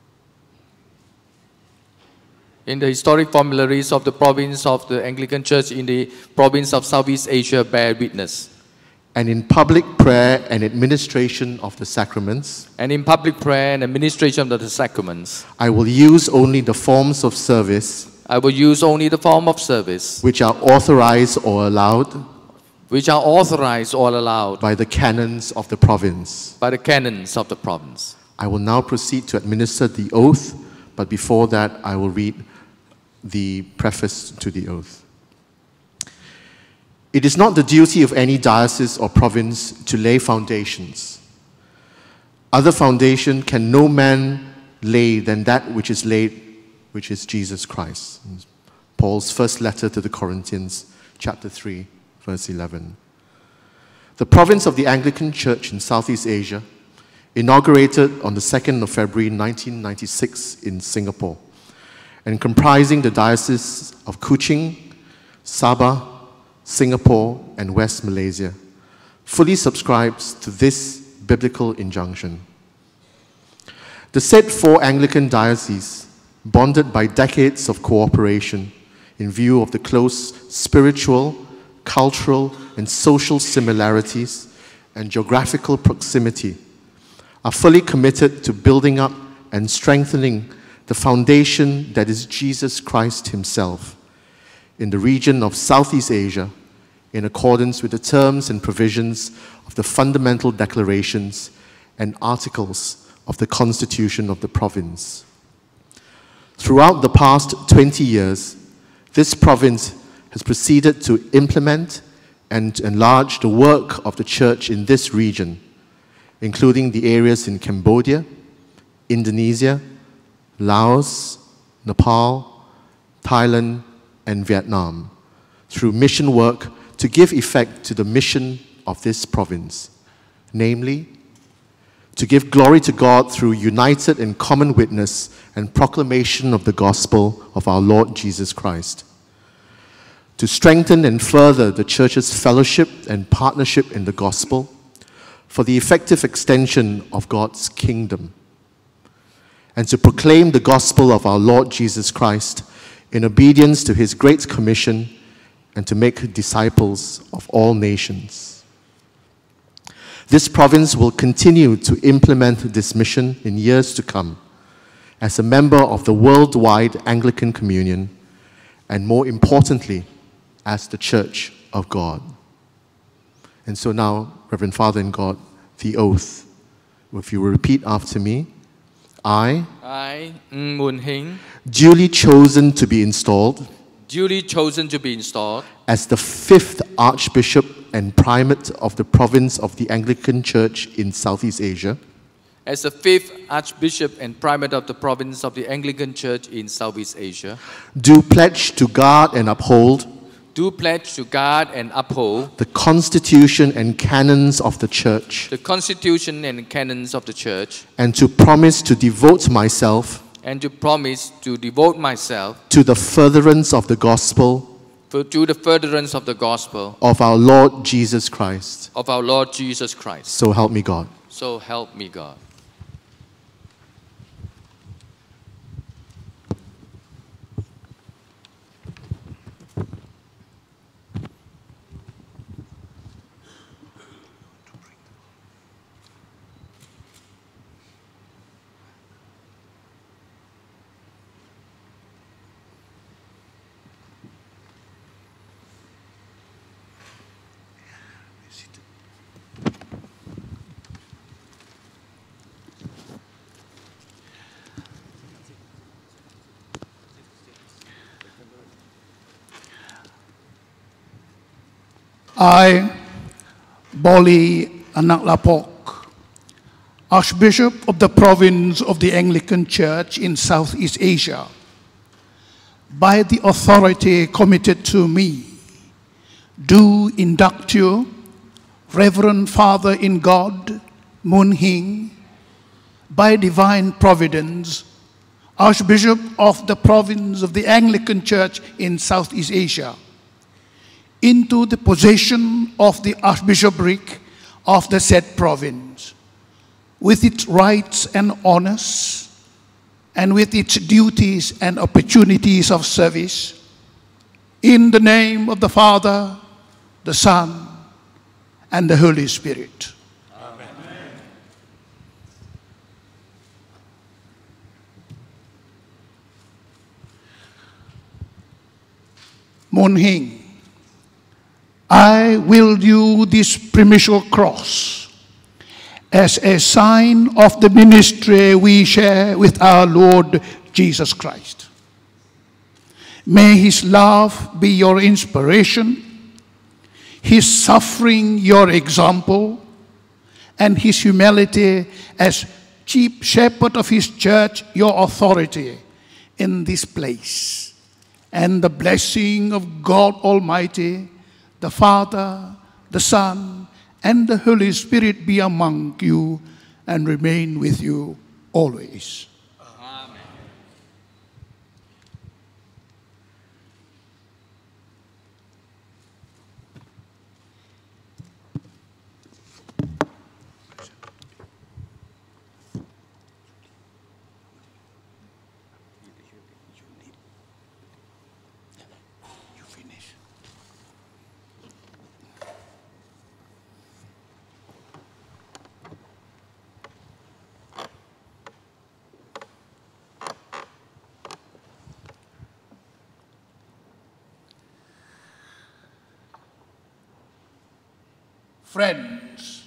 In the historic formularies of the province of the Anglican Church in the province of Southeast Asia bear witness. And in public prayer and administration of the sacraments, I will use only the forms of service which are authorized or allowed by the canons of the province. I will now proceed to administer the oath, but before that I will read the preface to the oath. It is not the duty of any diocese or province to lay foundations. Other foundation can no man lay than that which is laid, which is Jesus Christ. Paul's first letter to the Corinthians, chapter 3, verse 11. The province of the Anglican Church in Southeast Asia, inaugurated on the 2nd of February 1996 in Singapore, and comprising the dioceses of Kuching, Sabah, Singapore, and West Malaysia, fully subscribes to this biblical injunction. The said four Anglican dioceses, bonded by decades of cooperation in view of the close spiritual, cultural, and social similarities and geographical proximity, are fully committed to building up and strengthening the foundation that is Jesus Christ himself in the region of Southeast Asia, in accordance with the terms and provisions of the fundamental declarations and articles of the Constitution of the province. Throughout the past 20 years, this province has proceeded to implement and enlarge the work of the Church in this region, including the areas in Cambodia, Indonesia, Laos, Nepal, Thailand, and Vietnam, through mission work to give effect to the mission of this province, namely, to give glory to God through united and common witness and proclamation of the gospel of our Lord Jesus Christ, to strengthen and further the Church's fellowship and partnership in the gospel, for the effective extension of God's kingdom, and to proclaim the gospel of our Lord Jesus Christ in obedience to his great commission, and to make disciples of all nations. This province will continue to implement this mission in years to come as a member of the worldwide Anglican Communion, and more importantly, as the Church of God. And so now, Reverend Father in God, the oath. If you will repeat after me. I, Ng Moon Hing, duly chosen to be installed as the 5th Archbishop and Primate of the Province of the Anglican Church in Southeast Asia, as the 5th Archbishop and Primate of the Province of the Anglican Church in Southeast Asia, do pledge to guard and uphold the Constitution and canons of the Church, and to promise to devote myself to the furtherance of the gospel of our Lord Jesus Christ. So help me God. So help me God. I, Bolly Lapok, Archbishop of the Province of the Anglican Church in Southeast Asia, by the authority committed to me, do induct you, Reverend Father in God, Moon Hing, by divine providence, Archbishop of the Province of the Anglican Church in Southeast Asia, into the possession of the Archbishopric of the said province, with its rights and honors, and with its duties and opportunities of service, in the name of the Father, the Son, and the Holy Spirit. Amen. Moon Hing, I will you this primatial cross as a sign of the ministry we share with our Lord Jesus Christ. May his love be your inspiration, his suffering your example, and his humility as chief shepherd of his church your authority in this place. And the blessing of God Almighty, the Father, the Son, and the Holy Spirit be among you and remain with you always. Amen. Friends,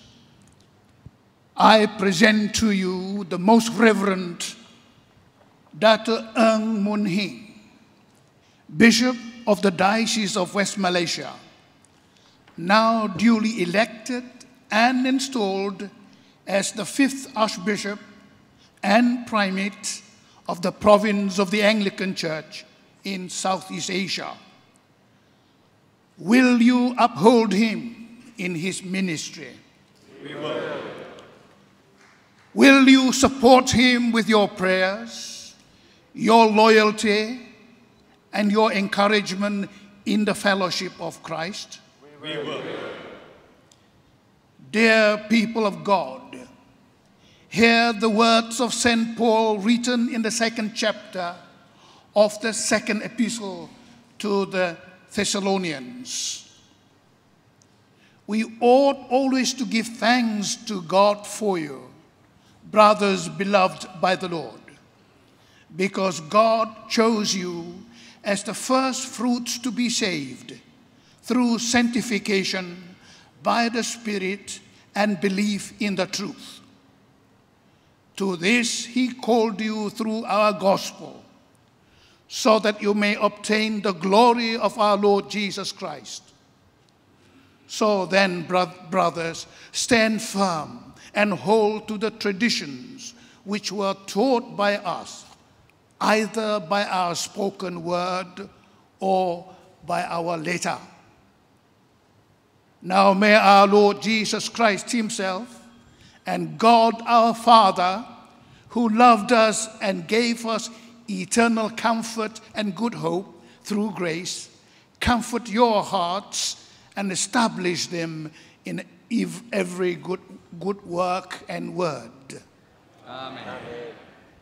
I present to you the Most Reverend Datuk Ng Moon Hing, Bishop of the Diocese of West Malaysia, now duly elected and installed as the 5th Archbishop and Primate of the Province of the Anglican Church in Southeast Asia. Will you uphold him in his ministry? We will. Will you support him with your prayers, your loyalty, and your encouragement in the fellowship of Christ? We will. Dear people of God, hear the words of St. Paul written in the 2nd chapter of the 2nd epistle to the Thessalonians. We ought always to give thanks to God for you, brothers beloved by the Lord, because God chose you as the first fruits to be saved through sanctification by the Spirit and belief in the truth. To this he called you through our gospel, so that you may obtain the glory of our Lord Jesus Christ. So then, brothers, stand firm and hold to the traditions which were taught by us, either by our spoken word or by our letter. Now may our Lord Jesus Christ himself and God our Father, who loved us and gave us eternal comfort and good hope through grace, comfort your hearts and establish them in every good work and word. Amen. Amen.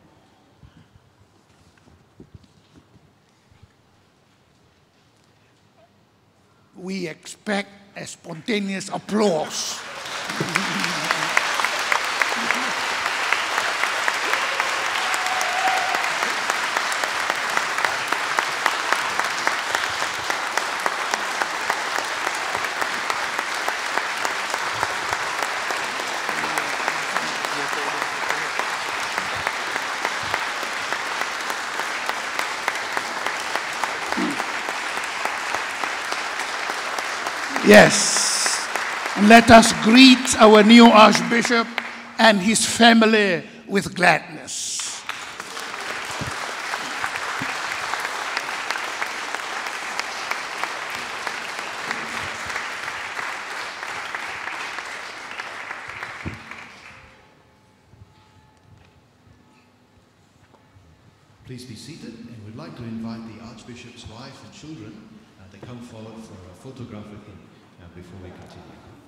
We expect a spontaneous applause. Yes, and let us greet our new Archbishop and his family with gladness. Please be seated, and we'd like to invite the Archbishop's wife and children to come forward for a photograph with him before we continue.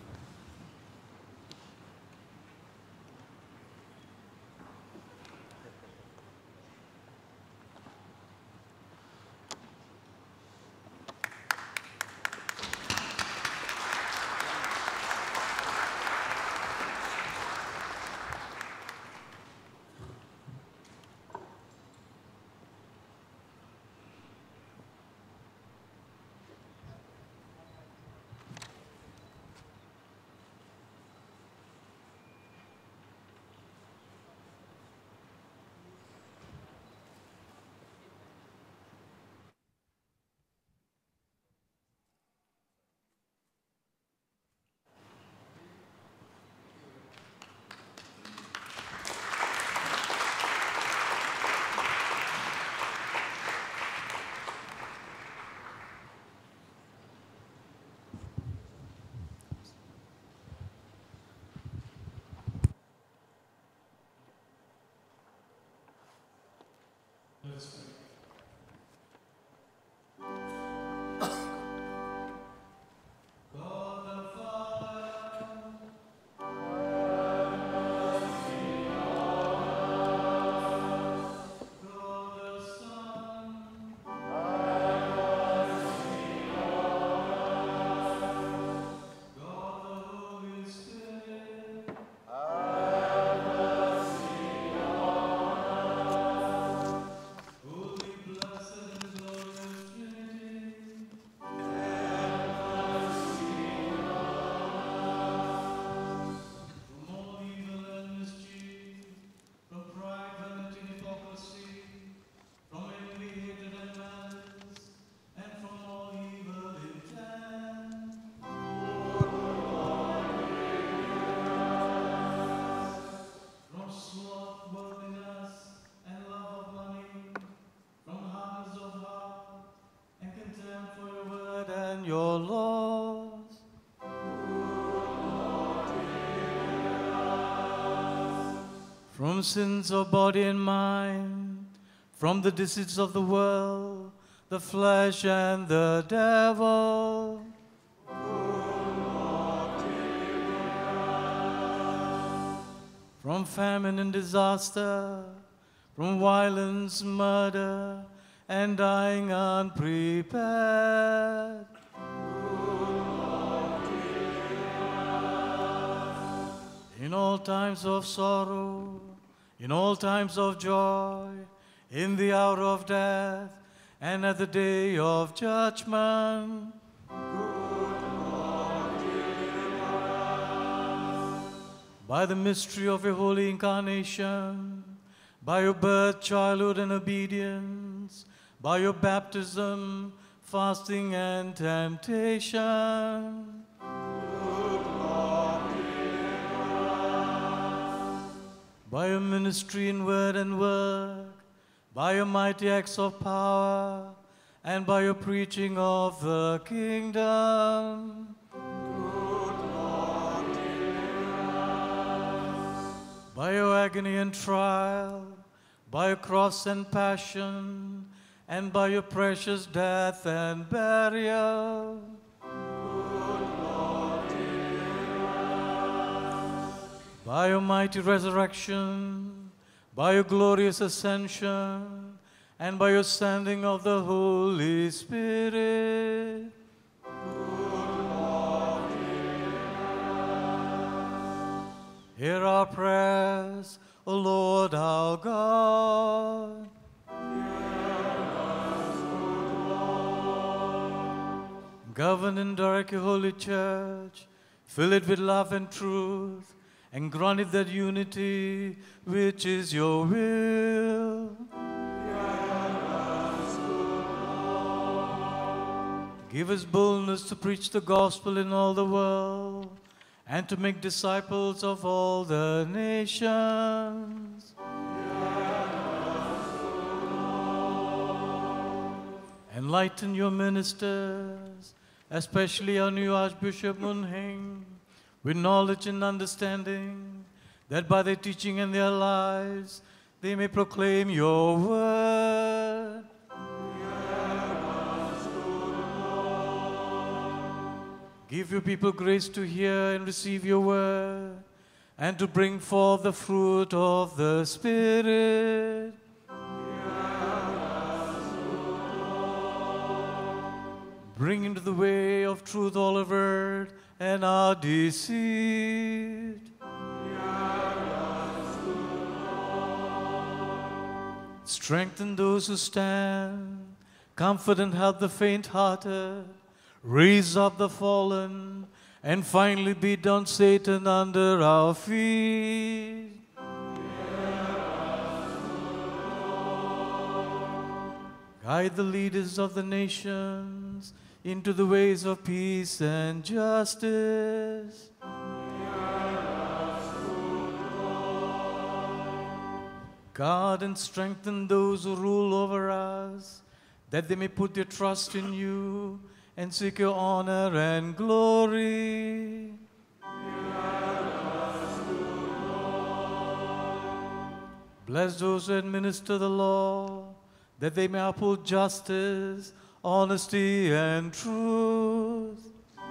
Your laws. From sins of body and mind, from the deceits of the world, the flesh and the devil. from famine and disaster, from violence, murder, and dying unprepared. In all times of sorrow, in all times of joy, in the hour of death, and at the day of judgment. By the mystery of your holy incarnation, by your birth, childhood, and obedience, by your baptism, fasting, and temptation. By your ministry in word and work, by your mighty acts of power, and by your preaching of the kingdom. By your agony and trial, by your cross and passion, and by your precious death and burial. By your mighty resurrection, by your glorious ascension, and by your sending of the Holy Spirit. Hear our prayers, O Lord our God. Govern and direct your holy church, fill it with love and truth, and grant it that unity which is your will. Give us boldness to preach the gospel in all the world, and to make disciples of all the nations. Enlighten your ministers, especially our new Archbishop Moon Hing, with knowledge and understanding, that by their teaching and their lives they may proclaim your word. Give your people grace to hear and receive your word, and to bring forth the fruit of the Spirit. Bring into the way of truth all averred and are deceived. Strengthen those who stand, comfort and help the faint-hearted, raise up the fallen, and finally beat down Satan under our feet. Guide the leaders of the nations into the ways of peace and justice. Guard and strengthen those who rule over us, that they may put their trust in you and seek your honor and glory. Bless those who administer the law, that they may uphold justice, honesty, and truth.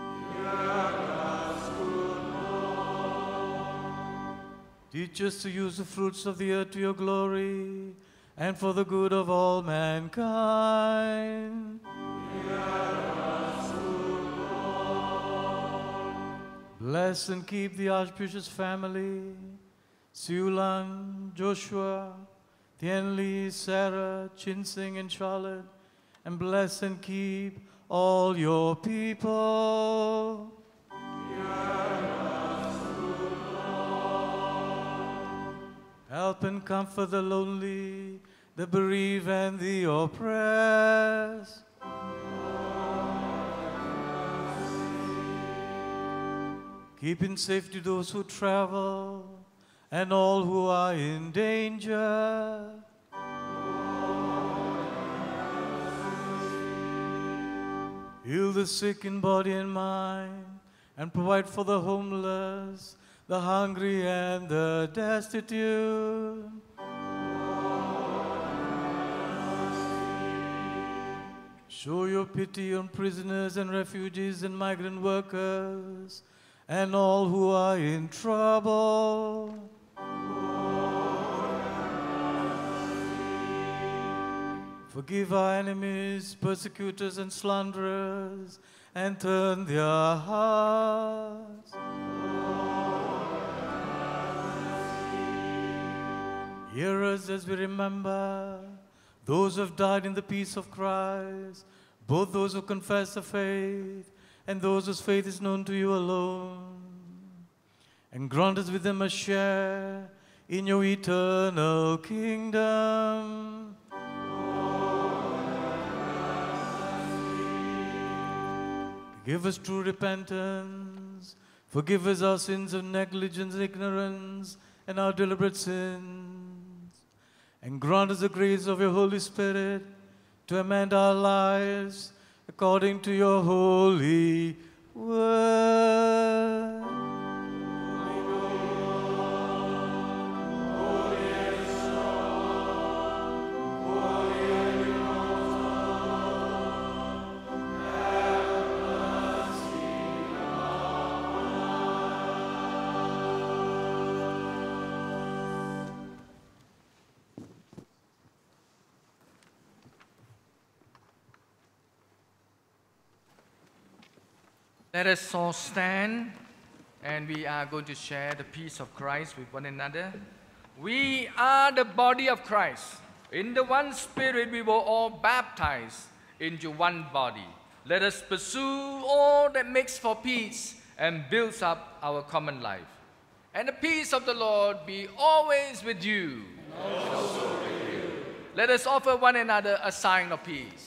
Teach us to use the fruits of the earth to your glory and for the good of all mankind. Bless and keep the Archbishop's family, Siulan, Joshua, Tianli, Sarah, Chinsing, and Charlotte, and bless and keep all your people. Help and comfort the lonely, the bereaved, and the oppressed. Keep in safety those who travel and all who are in danger. Heal the sick in body and mind, and provide for the homeless, the hungry, and the destitute. Show your pity on prisoners and refugees and migrant workers, and all who are in trouble. Forgive our enemies, persecutors, and slanderers, and turn their hearts. Hear us as we remember those who have died in the peace of Christ, both those who confess the faith and those whose faith is known to you alone. And grant us with them a share in your eternal kingdom. Give us true repentance. Forgive us our sins of negligence and ignorance and our deliberate sins. And grant us the grace of your Holy Spirit to amend our lives according to your holy word. Let us all stand, and we are going to share the peace of Christ with one another. We are the body of Christ. In the one Spirit we were all baptized into one body. Let us pursue all that makes for peace and builds up our common life. And the peace of the Lord be always with you. And also with you. Let us offer one another a sign of peace.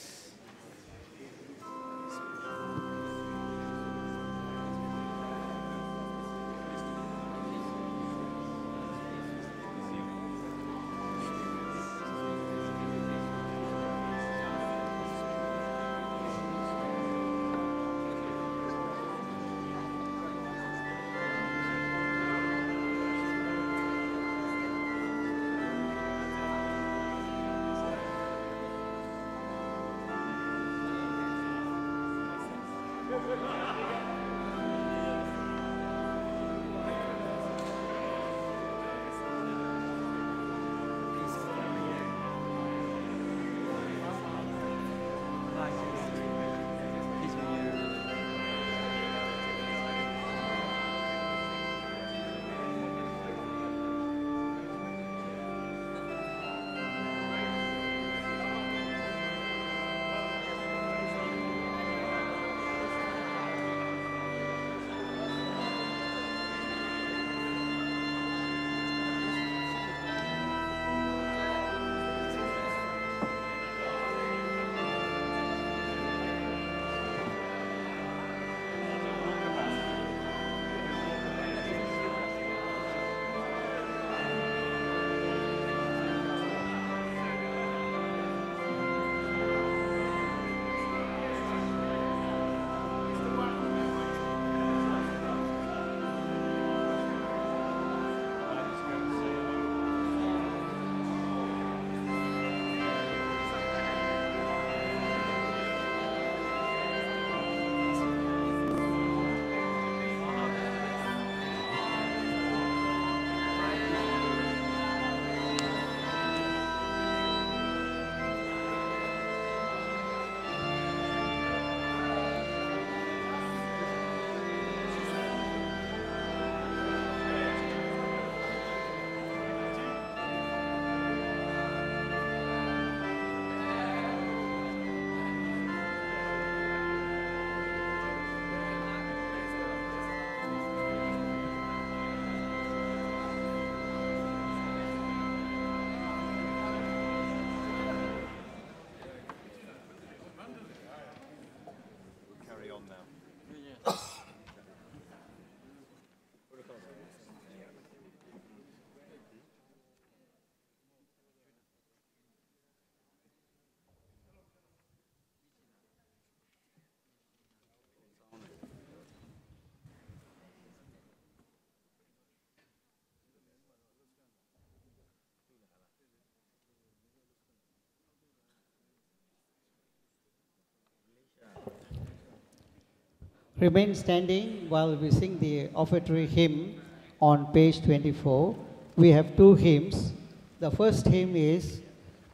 Remain standing while we sing the offertory hymn on page 24. We have two hymns. The first hymn is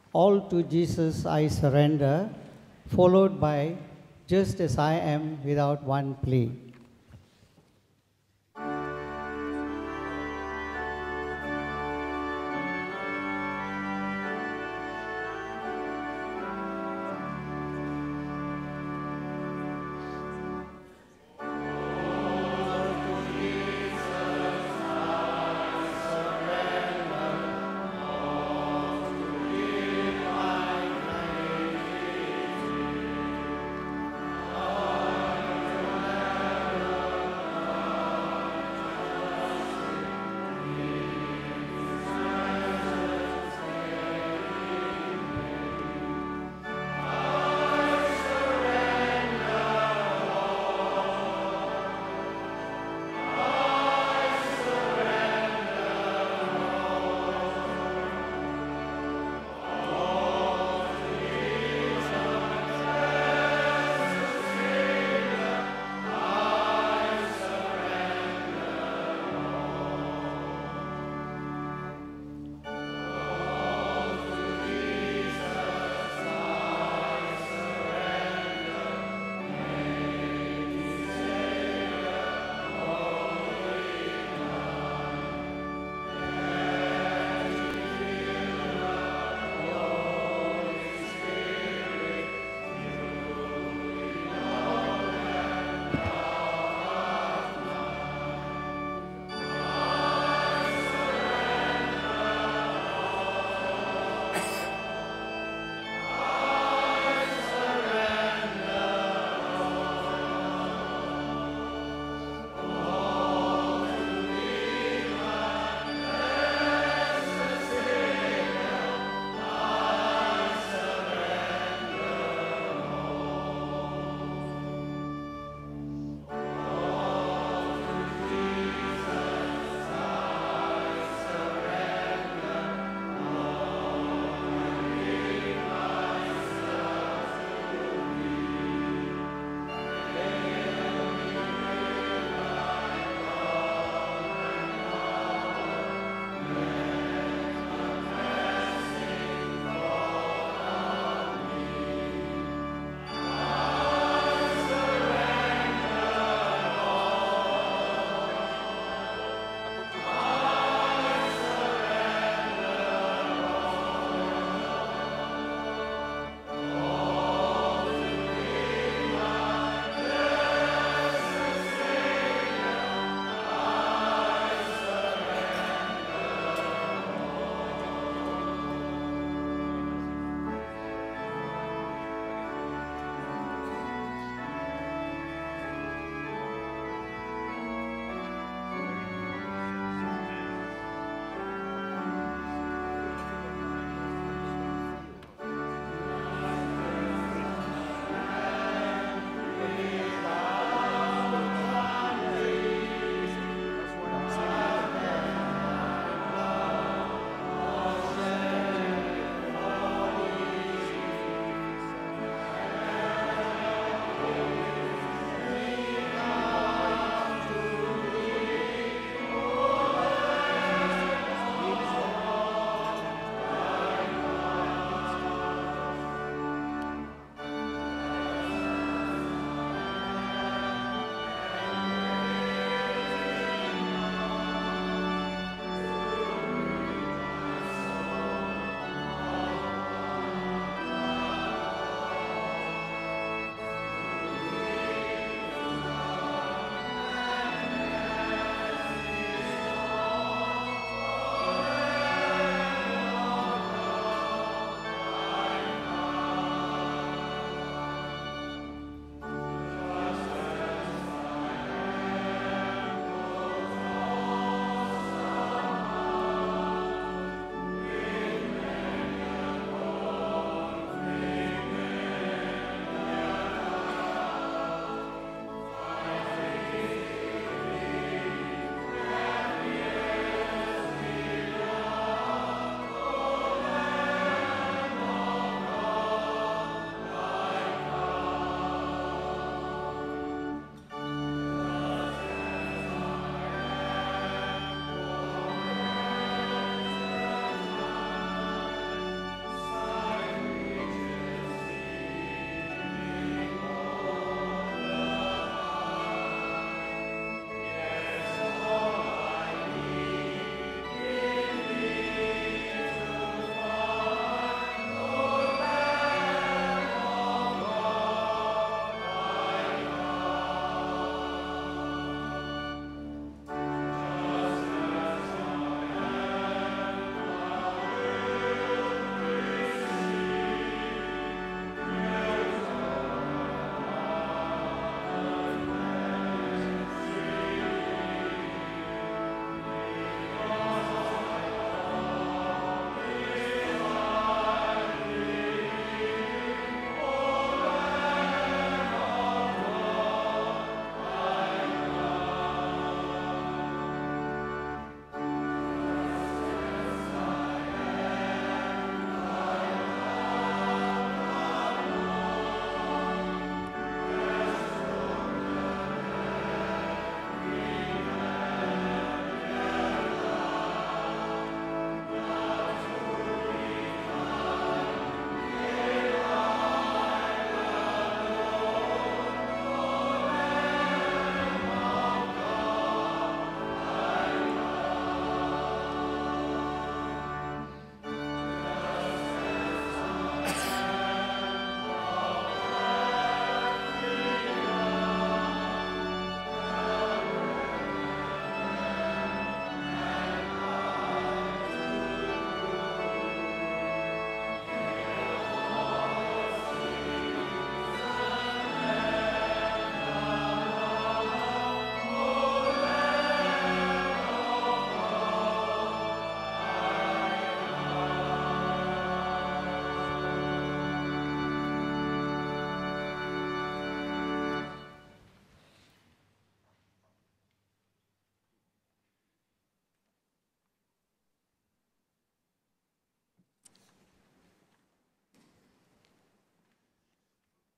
All to Jesus I surrender, followed by just as I am without one plea.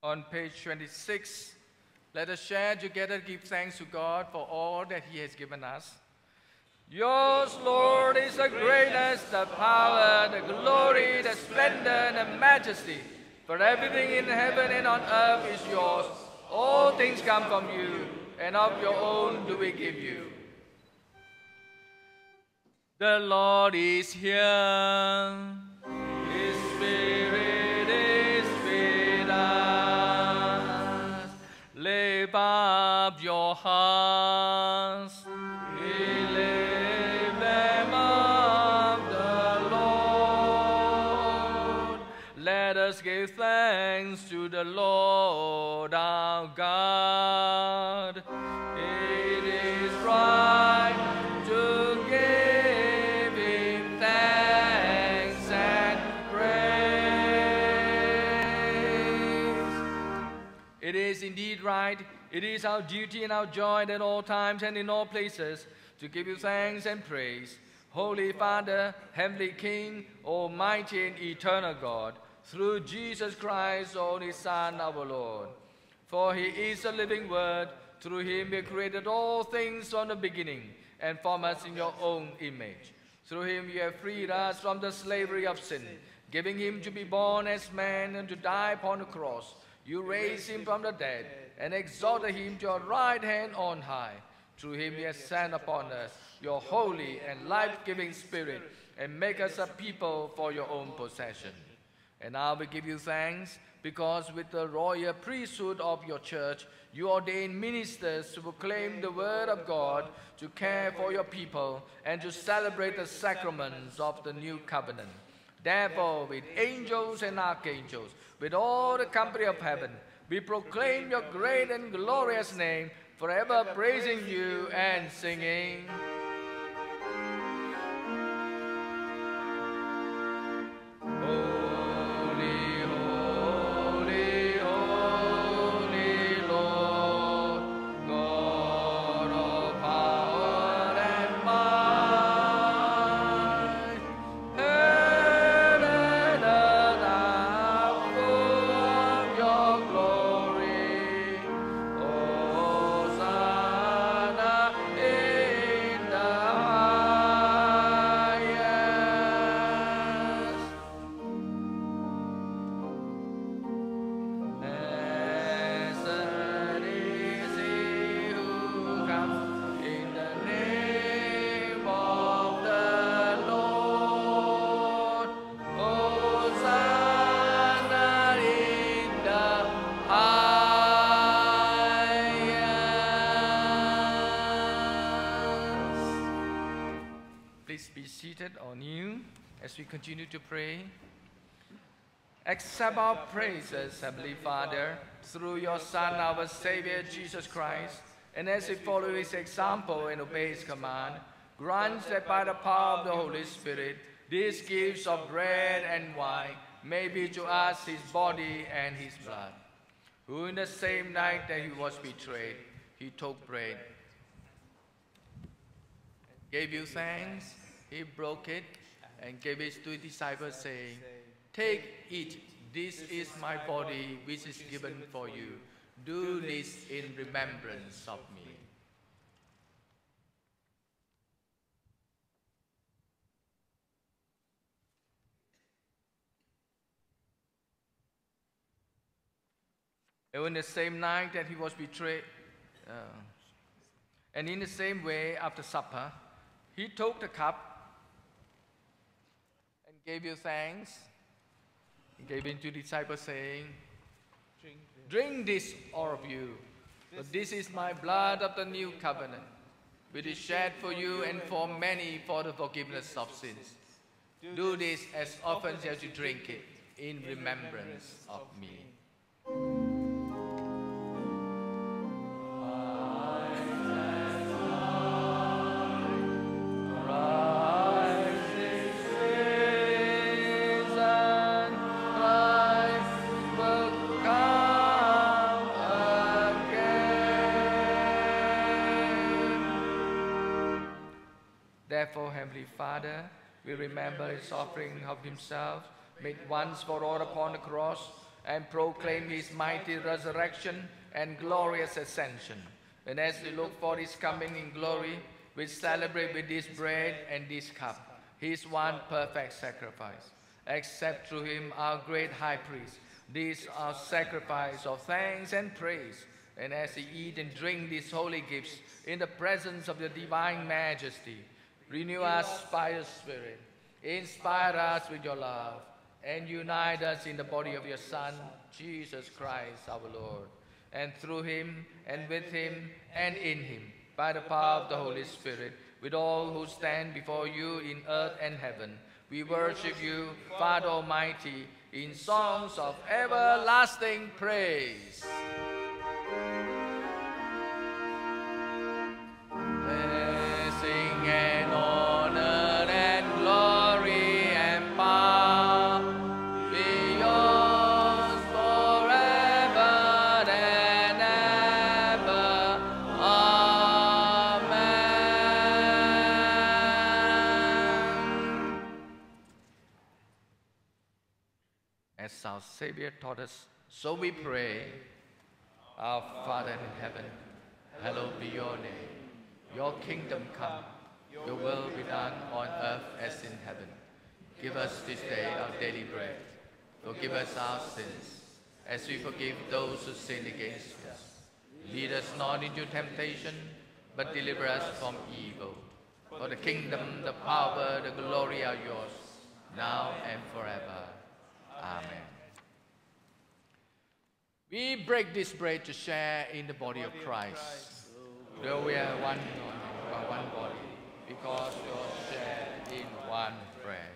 on page 26. Let us share together, give thanks to God for all that He has given us. Yours, Lord, is the greatness, the power, the glory, the splendor, the majesty. For everything in heaven and on earth is yours. All things come from you, and of your own do we give you. The Lord is here. His Spirit is with us. Lift up your hearts. We lift them up, the Lord. Let us give thanks to the Lord our God. It is right to give Him thanks and praise. It is indeed right. It is our duty and our joy at all times and in all places to give you thanks and praise. Holy Father, Heavenly King, Almighty and Eternal God, through Jesus Christ, only Son, our Lord. For He is the living Word. Through Him you created all things from the beginning, and formed us in your own image. Through Him you have freed us from the slavery of sin, giving Him to be born as man and to die upon the cross. You raised Him from the dead, and exalted Him to your right hand on high. Through Him you have sent upon us your holy and life-giving Spirit, and make us a people for your own possession. And now we give you thanks, because with the royal priesthood of your church, you ordain ministers to proclaim the word of God, to care for your people, and to celebrate the sacraments of the new covenant. Therefore, with angels and archangels, with all the company of heaven, we proclaim your great and glorious name, forever praising you and singing. As we continue to pray, accept our praises, Heavenly Father, through your Son, our Savior, Jesus Christ, and as we follow His example and obey His command, grant that by the power of the Holy Spirit, these gifts of bread and wine may be to us His body and His blood, who in the same night that He was betrayed, He took bread, gave you thanks, He broke it, and gave it to His disciples, saying, "Take, eat, this is my body which is given for you. Do this in remembrance of me." And in the same night that He was betrayed, and in the same way after supper, He took the cup, gave you thanks, He gave it to the disciples, saying, "Drink this, all of you, for this is my blood of the new covenant, which is shed for you and for many for the forgiveness of sins. Do this as often as you drink it, in remembrance of me." Therefore, Heavenly Father, we remember His offering of Himself, made once for all upon the cross, and proclaim his mighty resurrection and glorious ascension. And as we look for his coming in glory, we celebrate with this bread and this cup, his one perfect sacrifice. Accept through him, our great high priest, this our sacrifice of thanks and praise. And as we eat and drink these holy gifts in the presence of your divine majesty, renew us by your Spirit, inspire us with your love, and unite us in the body of your Son, Jesus Christ our Lord. And through him, and with him, and in him, by the power of the Holy Spirit, with all who stand before you in earth and heaven, we worship you, Father Almighty, in songs of everlasting praise. Blessing and honor and glory and power be yours forever and ever. Amen. As our Savior taught us, so we pray. Our Father in heaven, hallowed be your name. Your kingdom come, your will be done on earth as in heaven. Give us this day our daily bread. Forgive us our sins, as we forgive those who sin against us. Lead us not into temptation, but deliver us from evil. For the kingdom, the power, the glory are yours, now and forever. Amen. We break this bread to share in the body of Christ. Though we are one body, because we all share in one bread.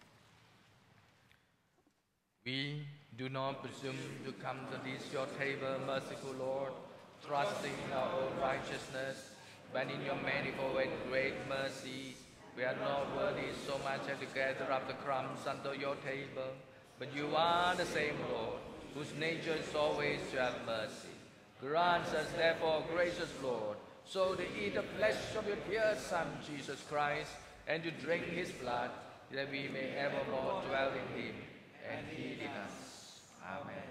We do not presume to come to this your table, merciful Lord, trusting in our own righteousness, but in your manifold and great mercy, we are not worthy so much as to gather up the crumbs under your table, but you are the same Lord, whose nature is always to have mercy. Grant us, therefore, gracious Lord, so to eat the flesh of your dear Son, Jesus Christ, and to drink his blood, that we may evermore dwell in him and he in us. Amen.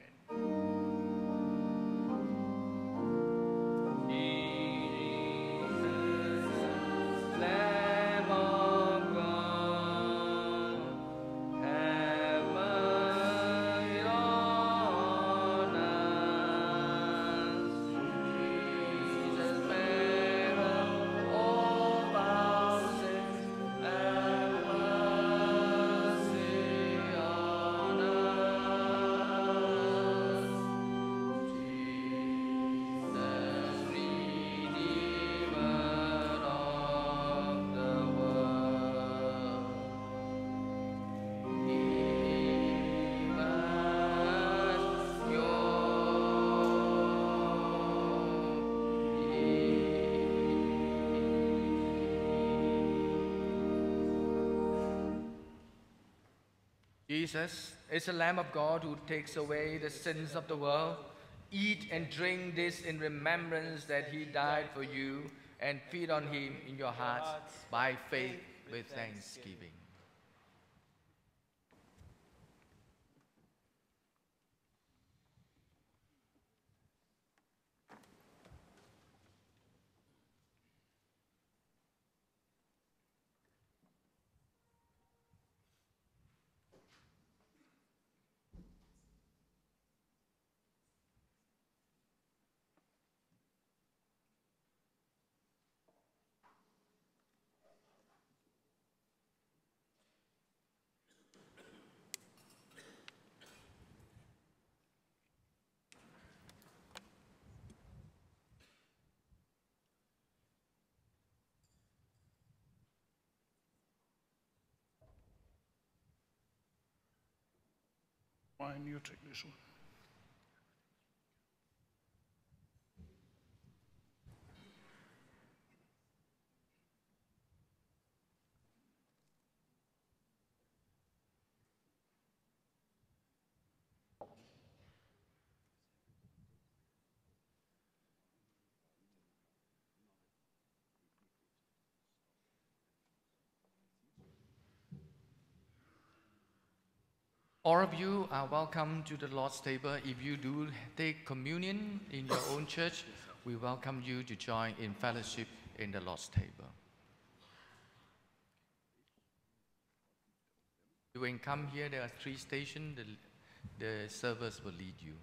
Jesus, Lamb of God, have mercy on us. Jesus, bearer of our sins, have mercy on us. Jesus, Redeemer of the world, give us your Jesus is the Lamb of God who takes away the sins of the world. Eat and drink this in remembrance that he died for you, and feed on him in your hearts by faith with thanksgiving. Wine, you take this one. All of you are welcome to the Lord's table. If you do take communion in your own church, we welcome you to join in fellowship in the Lord's table. When you come here, there are 3 stations. The servers will lead you.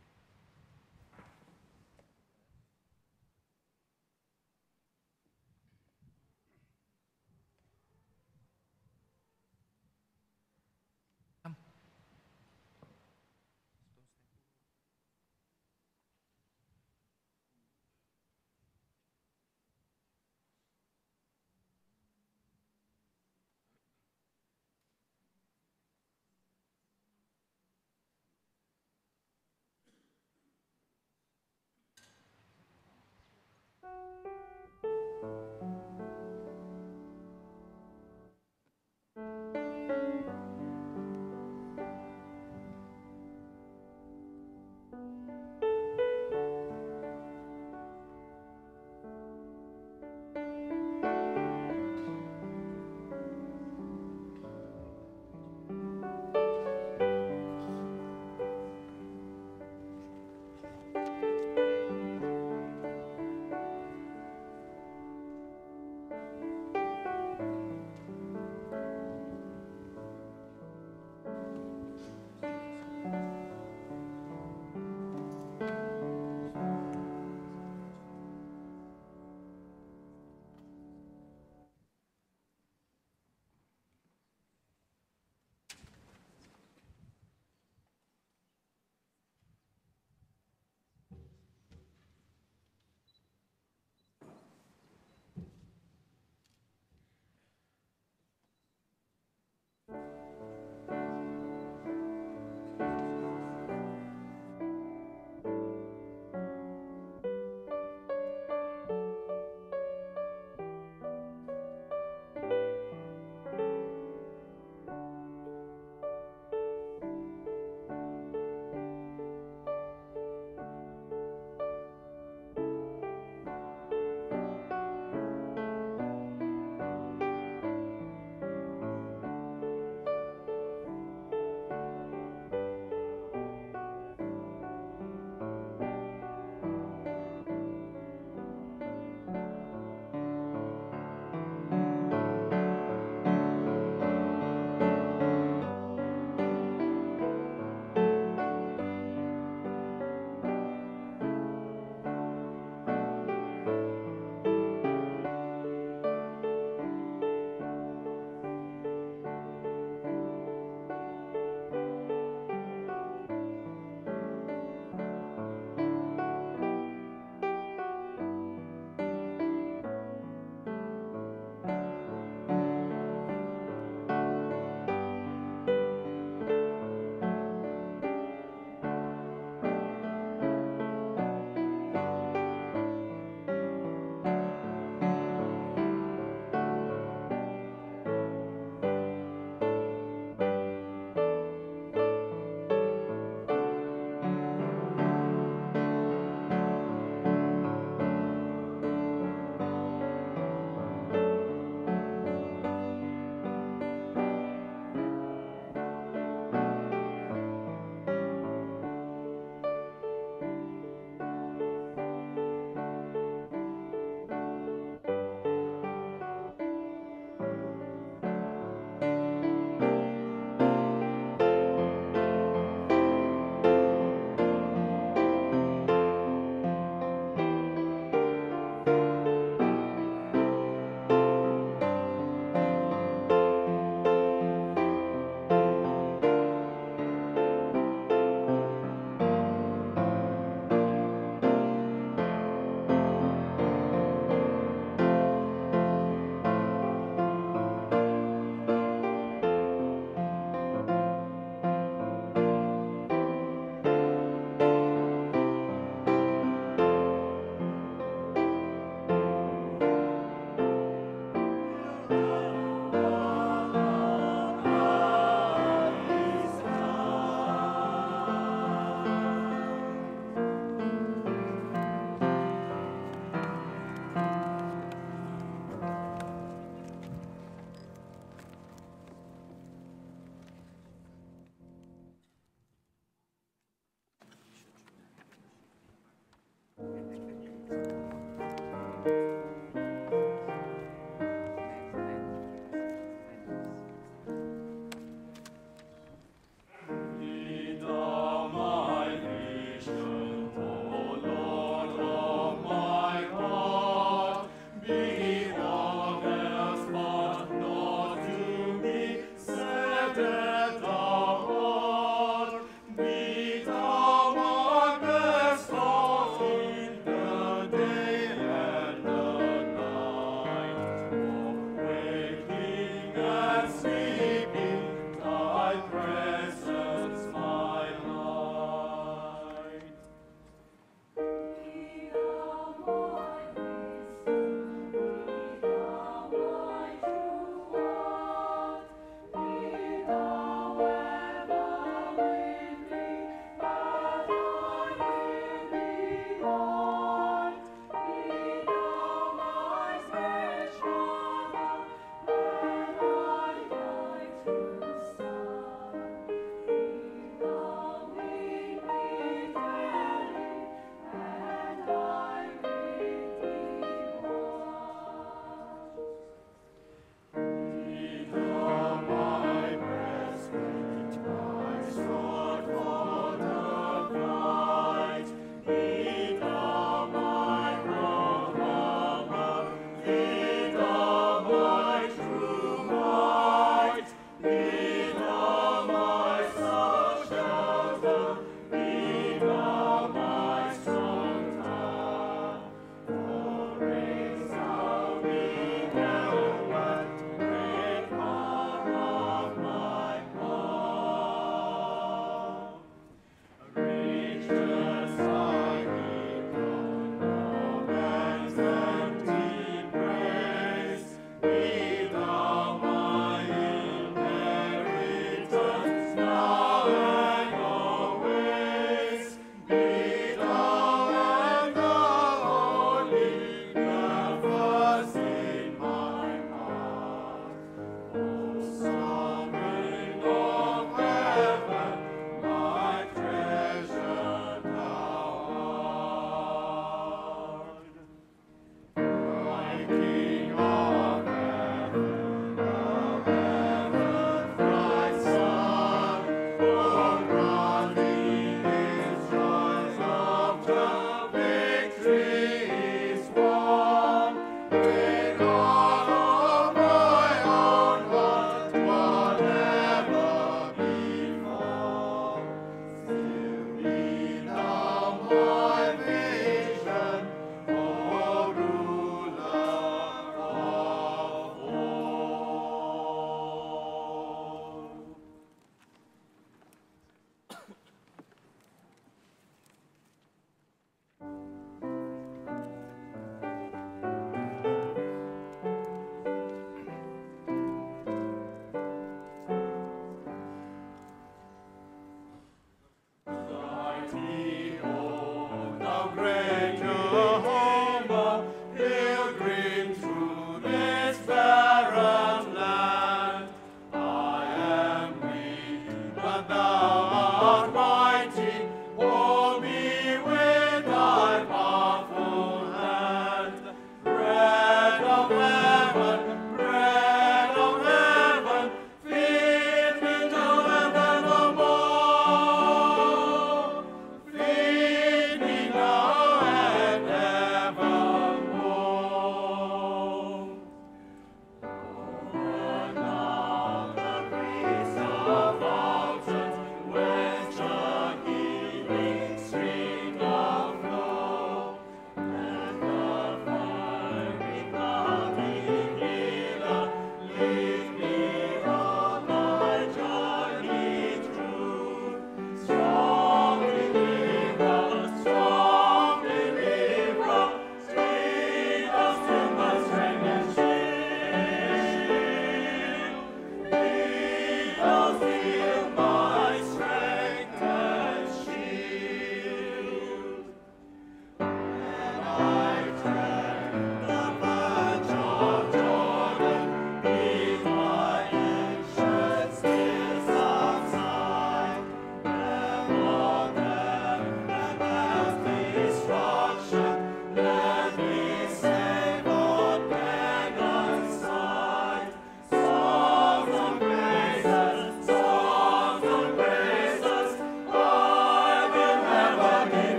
Mountains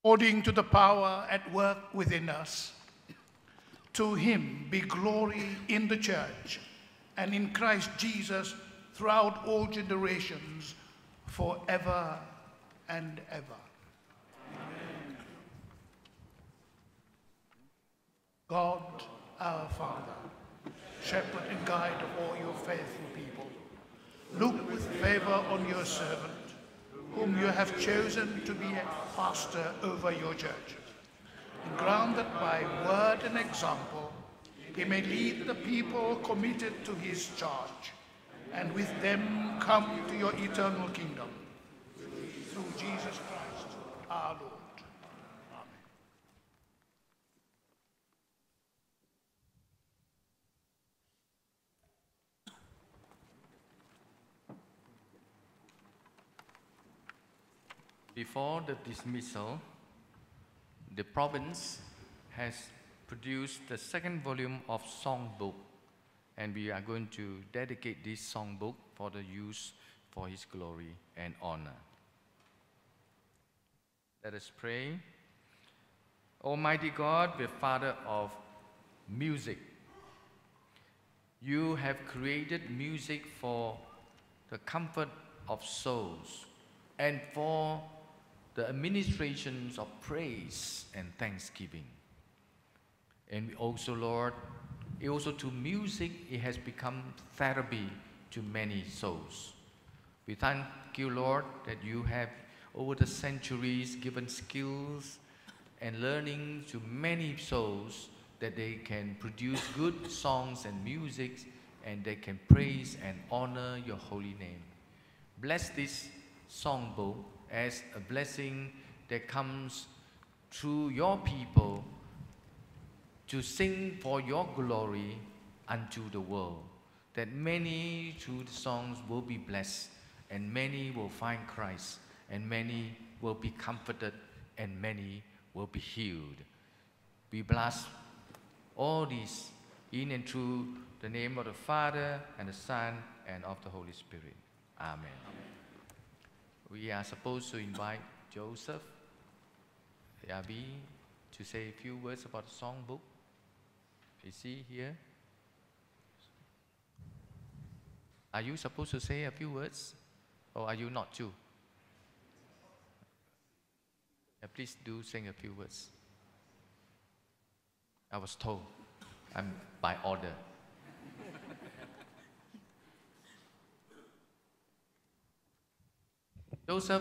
according to the power at work within us. To him be glory in the church and in Christ Jesus throughout all generations, forever and ever. Amen. God, our Father, shepherd and guide of all your faithful people, look with favor on your servant, whom you have chosen to be a pastor over your church, and grant that by word and example he may lead the people committed to his charge, and with them come to your eternal kingdom. Through Jesus Christ, our Lord. Amen. Before the dismissal, the province has produced the second volume of songbook, and we are going to dedicate this songbook for the use for his glory and honor. Let us pray. Almighty God, the Father of music, you have created music for the comfort of souls and for the administrations of praise and thanksgiving. And also, Lord, also to music, it has become therapy to many souls. We thank you, Lord, that you have over the centuries given skills and learning to many souls that they can produce good songs and music, and they can praise and honor your holy name. Bless this songbook as a blessing that comes through your people to sing for your glory unto the world, that many through the songs will be blessed, and many will find Christ, and many will be comforted, and many will be healed. We bless all this in and through the name of the Father, and the Son, and of the Holy Spirit. Amen. We are supposed to invite Joseph Yabi to say a few words about the songbook. Is he here? Are you supposed to say a few words, or are you not too? Please do sing a few words. I was told. I'm by order. Joseph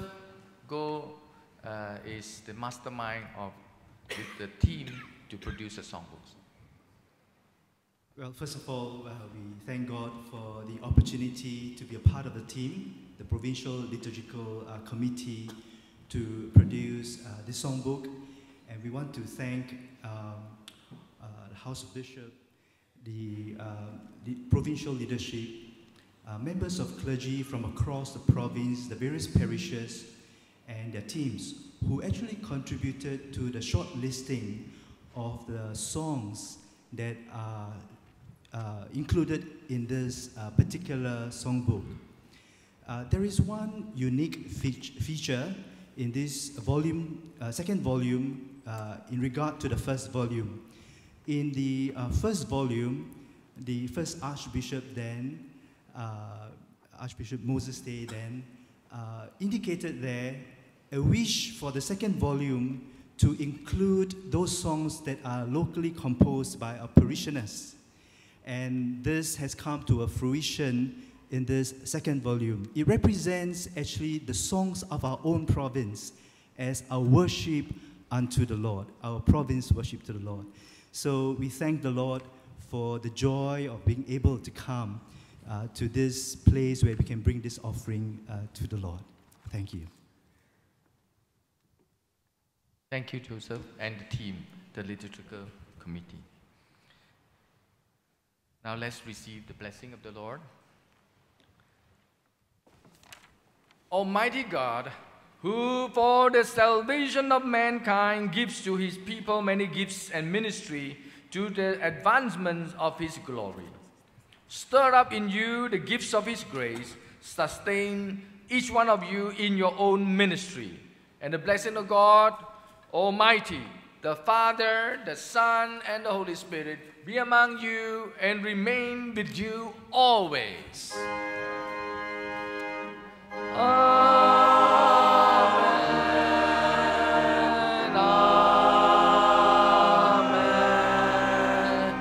is the mastermind with the team to produce the songbooks. Well, first of all, we thank God for the opportunity to be a part of the team, the Provincial Liturgical Committee, to produce the songbook. And we want to thank the House of Bishop, the provincial leadership, members of clergy from across the province, the various parishes, and their teams who actually contributed to the short listing of the songs that are included in this particular songbook. There is one unique feature in this volume, second volume, in regard to the first volume. In the first volume, the first Archbishop then, Archbishop Moses Day then, indicated there a wish for the second volume to include those songs that are locally composed by our parishioners. And this has come to a fruition in this second volume. It represents actually the songs of our own province as our worship unto the Lord, our province worship to the Lord. So we thank the Lord for the joy of being able to come to this place where we can bring this offering to the Lord. Thank you. Thank you, Joseph, and the team, the liturgical committee. Now let's receive the blessing of the Lord. Almighty God, who for the salvation of mankind gives to his people many gifts and ministry to the advancement of his glory, stir up in you the gifts of his grace, sustain each one of you in your own ministry, and the blessing of God Almighty, the Father, the Son, and the Holy Spirit be among you and remain with you always. Amen. Amen.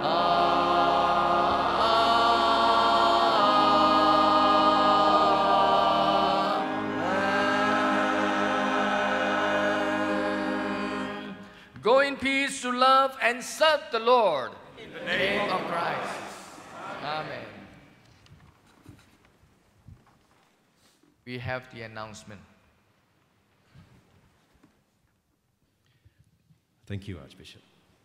Amen. Go in peace to love and serve the Lord. In the name of Christ. Amen. We have the announcement. Thank you, Archbishop.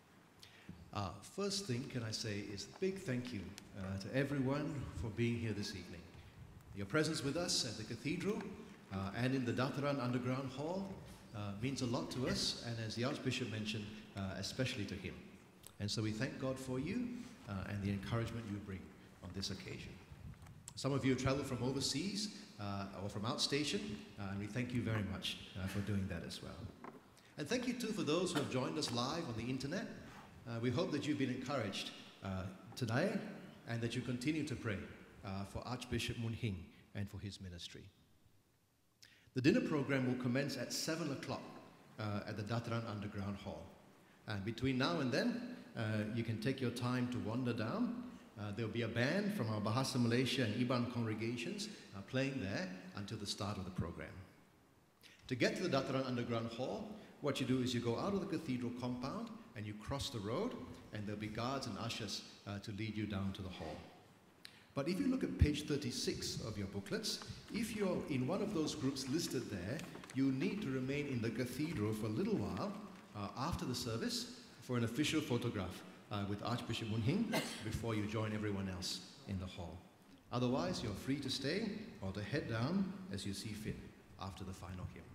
First thing, can I say, is a big thank you to everyone for being here this evening. Your presence with us at the cathedral and in the Dataran Underground Hall means a lot to us, and as the Archbishop mentioned, especially to him. And so we thank God for you and the encouragement you bring on this occasion. Some of you have traveled from overseas or from outstation, and we thank you very much for doing that as well. And thank you too for those who have joined us live on the internet. We hope that you've been encouraged today and that you continue to pray for Archbishop Moon Hing and for his ministry. The dinner program will commence at 7 o'clock at the Dataran Underground Hall. And between now and then, you can take your time to wander down. There'll be a band from our Bahasa Malaysia and Iban congregations playing there until the start of the program. To get to the Dataran Underground Hall, what you do is you go out of the cathedral compound and you cross the road, and there'll be guards and ushers to lead you down to the hall. But if you look at page 36 of your booklets, if you're in one of those groups listed there, you need to remain in the cathedral for a little while after the service for an official photograph with Archbishop Moon Hing before you join everyone else in the hall. Otherwise, you're free to stay or to head down as you see fit after the final hymn.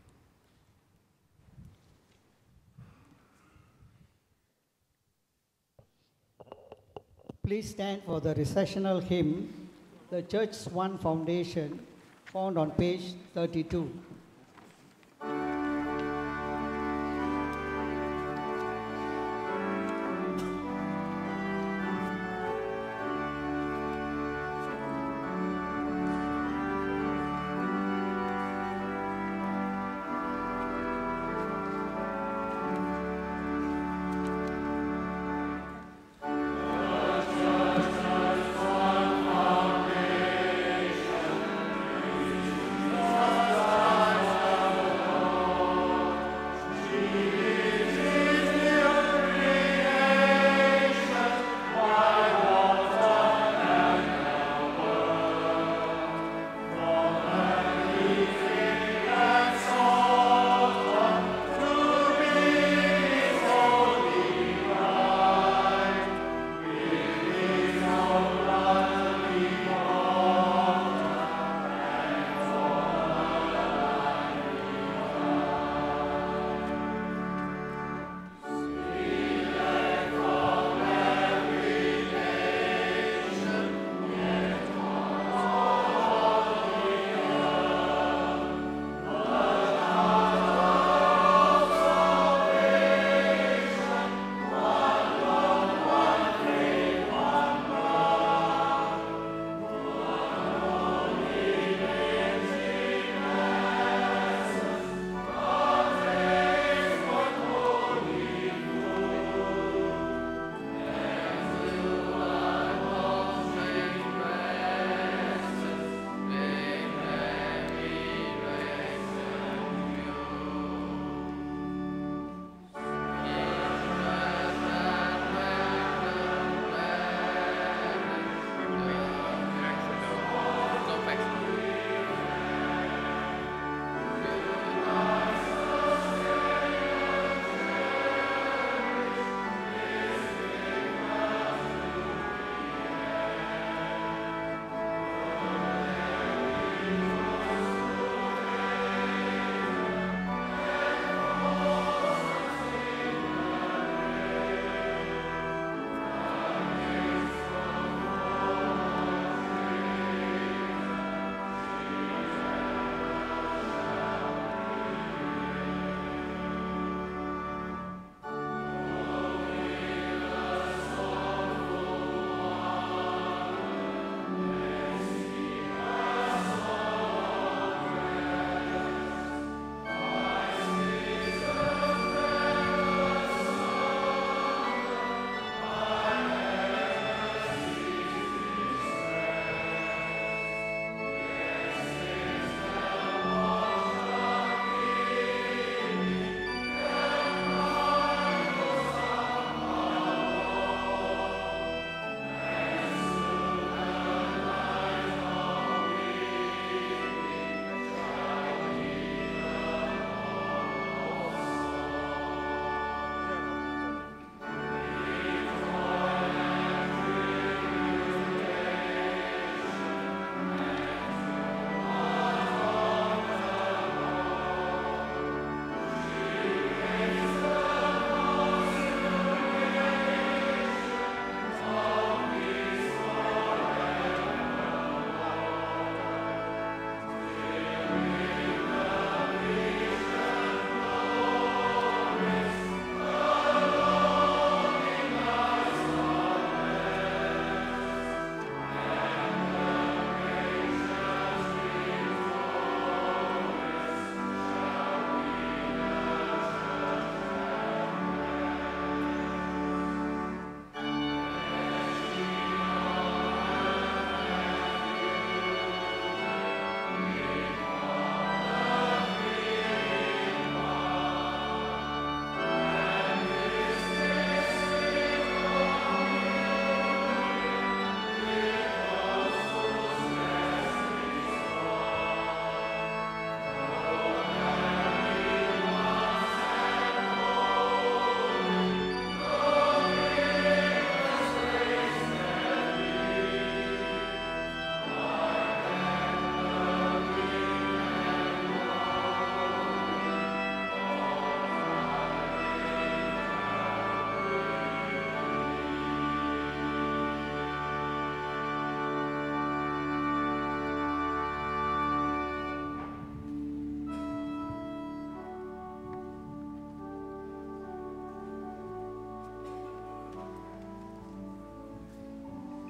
Please stand for the recessional hymn, The Church's One Foundation, found on page 32. Amen.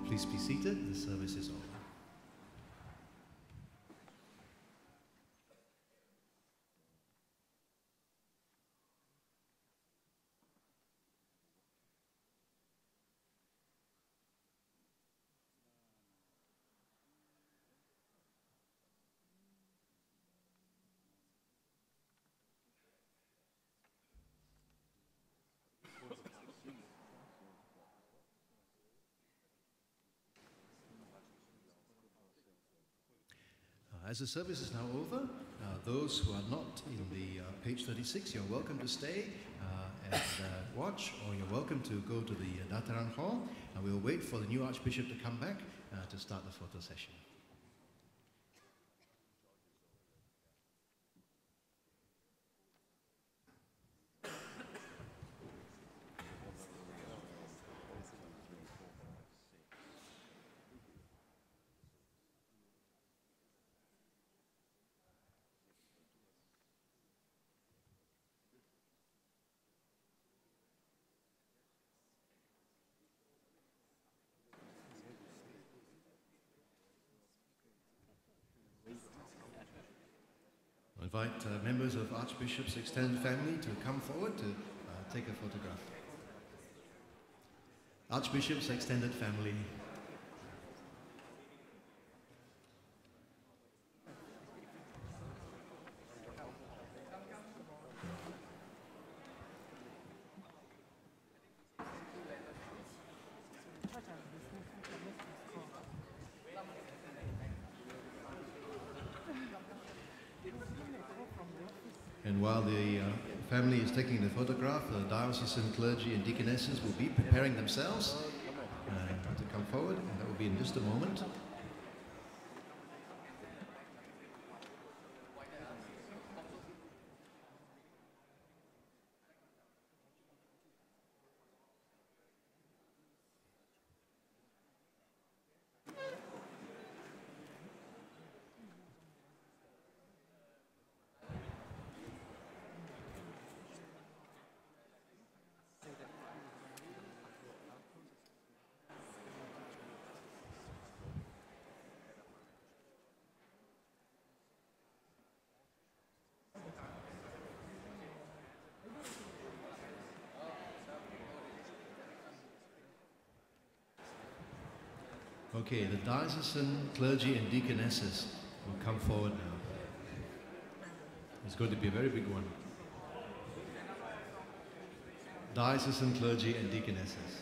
Please be seated. The service is over. As the service is now over, those who are not in the page 36, you're welcome to stay and watch, or you're welcome to go to the Dataran Hall, and we'll wait for the new Archbishop to come back to start the photo session. I invite members of Archbishop's extended family to come forward to take a photograph. Archbishop's extended family. And while the family is taking the photograph, the diocesan clergy and deaconesses will be preparing themselves to come forward, and that will be in just a moment. Okay, the diocesan clergy and deaconesses will come forward now. It's going to be a very big one. Diocesan clergy and deaconesses.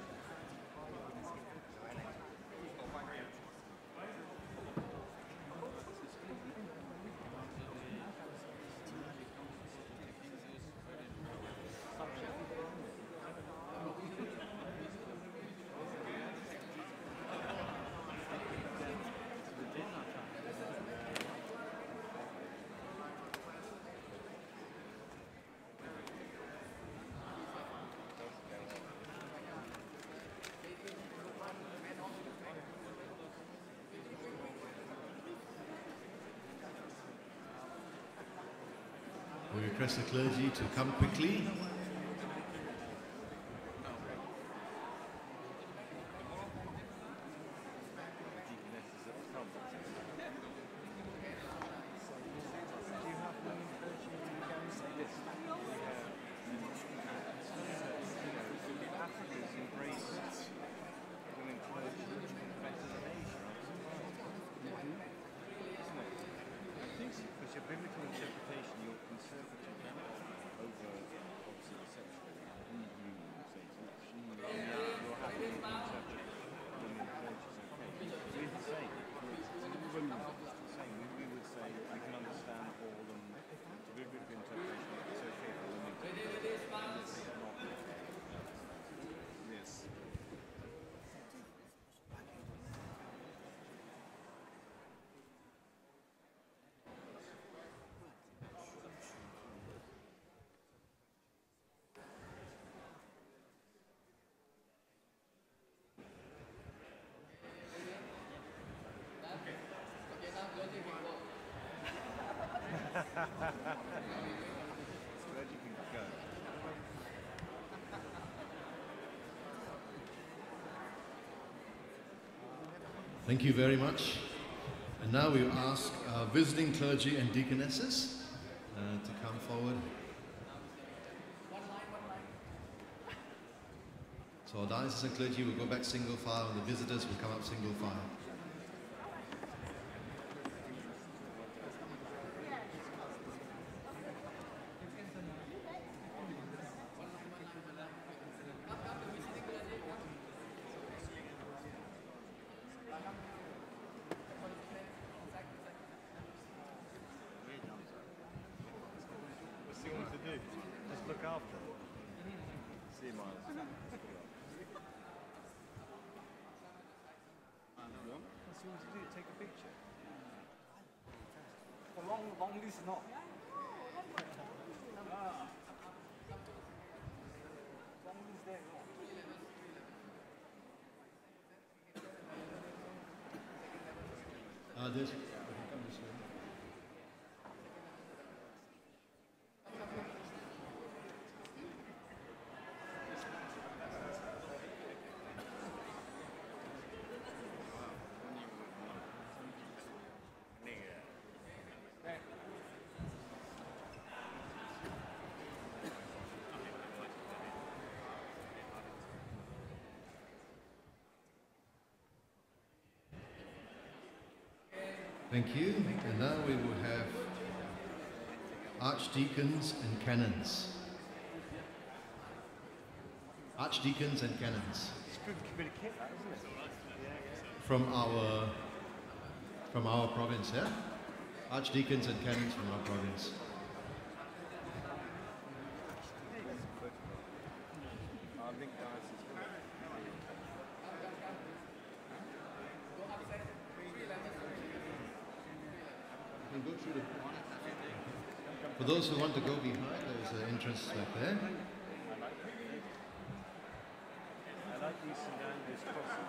We request the clergy to come quickly. Biblical interpretation, you're conservative over Thank you very much. And now we ask our visiting clergy and deaconesses to come forward. So our diocesan clergy will go back single file and the visitors will come up single file. Just look after. See, Miles. What's you want to do? Take a picture. Long this not. Long this there. This. Thank you. And now we will have archdeacons and canons. Archdeacons and canons. It's a good bit of kit, that, isn't it? From our province, yeah? Archdeacons and canons from our province. For those who want to go behind, there's an entrance back there. I like these St. Andrew's crosses.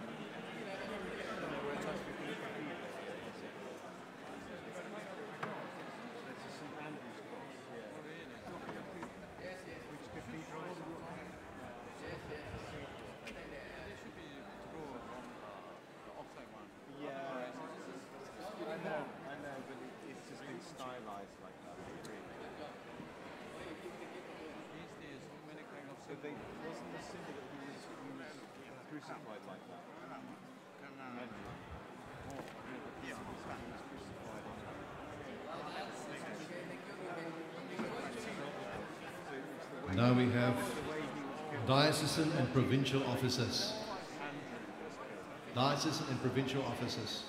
It's a St. Andrew's cross. Yeah. Which cathedral is it? Yeah. I know, but it's just been stylized like that. So they, wasn't the Synod that he was crucified like that? Now we have diocesan and provincial officers. Diocesan and provincial officers.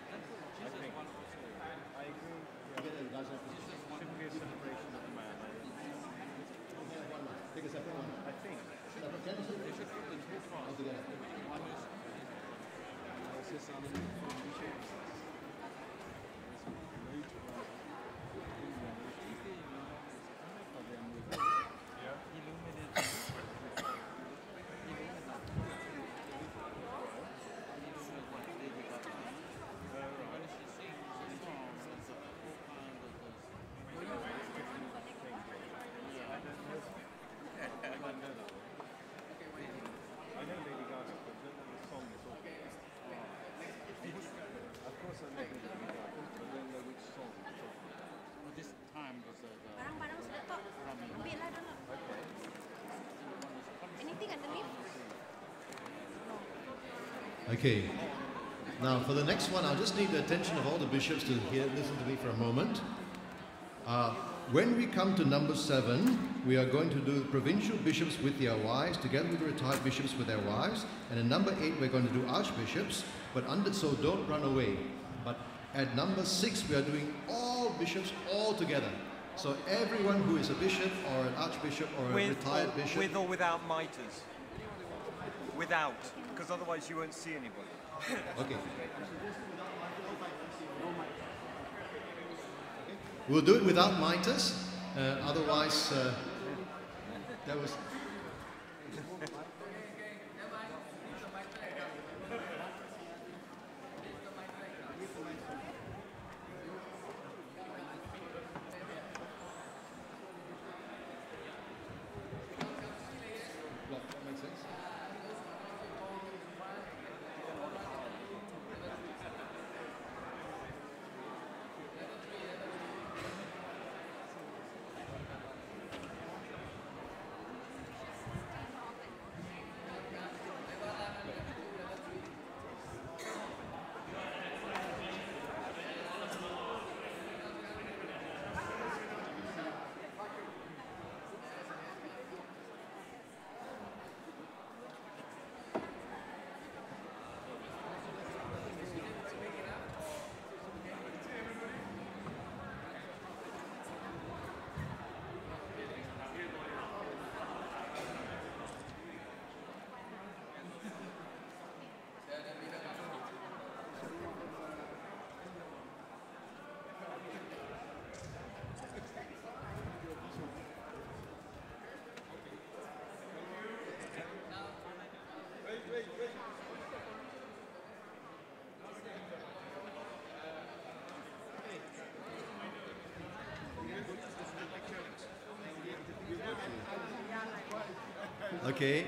Okay. Now for the next one, I just need the attention of all the bishops to listen to me for a moment. When we come to number 7, we are going to do provincial bishops with their wives, together with the retired bishops with their wives. And in number 8, we're going to do archbishops, so don't run away. But at number 6, we are doing all bishops all together. So everyone who is a bishop or an archbishop or a retired bishop. With or without mitres? Without, because otherwise you won't see anybody. Okay. We'll do it without mitres, otherwise there was... Okay.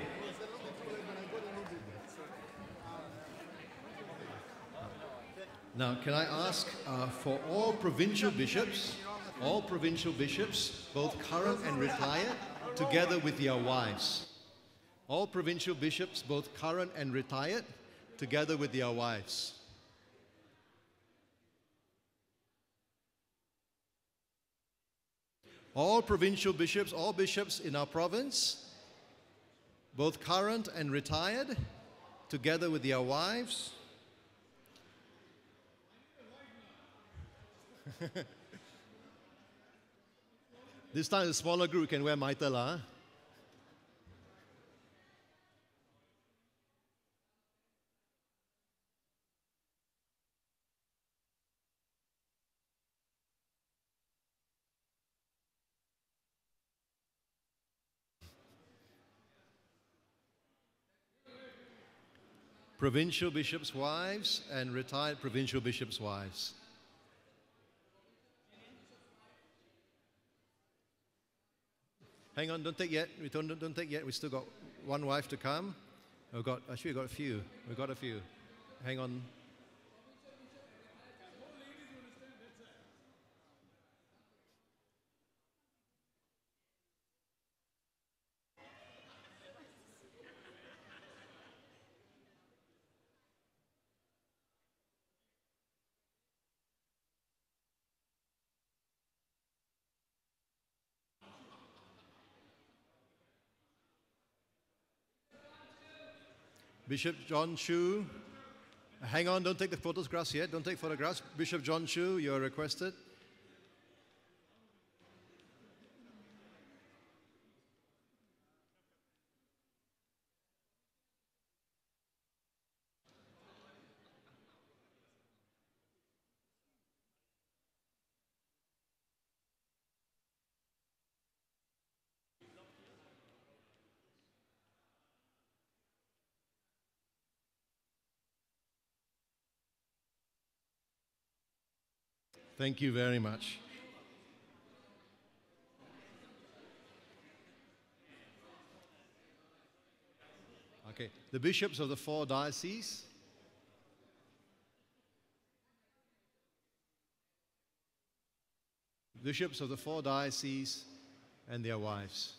Now, can I ask for all provincial bishops, both current and retired, together with their wives. All provincial bishops, both current and retired, together with their wives. All provincial bishops, all bishops in our province, both current and retired, together with their wives. This time the smaller group can wear mitre lah. Provincial bishops' wives and retired provincial bishops' wives. Hang on, don't take yet. We don't take yet. We still got one wife to come. We've got a few. We've got a few. Hang on. Bishop John Chu, hang on, don't take the photographs yet, don't take photographs. Bishop John Chu, you're requested. Thank you very much. Okay, the bishops of the 4 dioceses. Bishops of the 4 dioceses and their wives.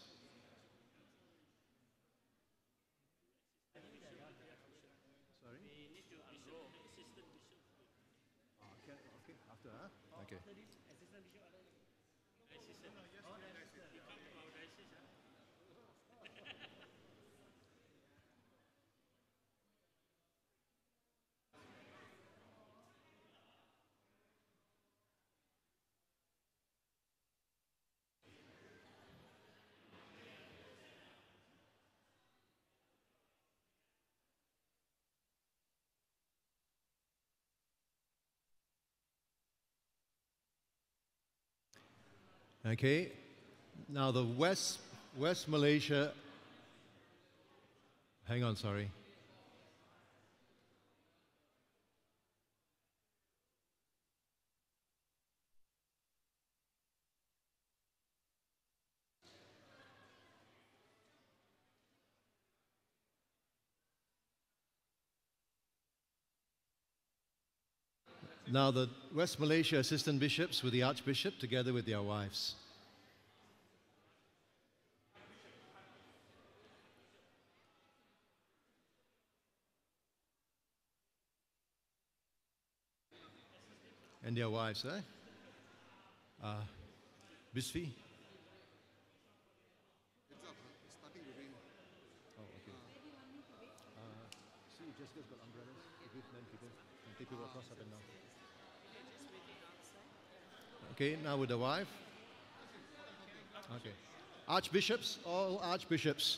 Okay, now the West Malaysia, hang on, sorry. Now the West Malaysia assistant bishops with the Archbishop together with their wives. And their wives, eh? Bisfi? Oh, okay. See, Jessica's got umbrellas. Then people can take people across up and down. Okay, now with the wife. Okay. Archbishops, all archbishops.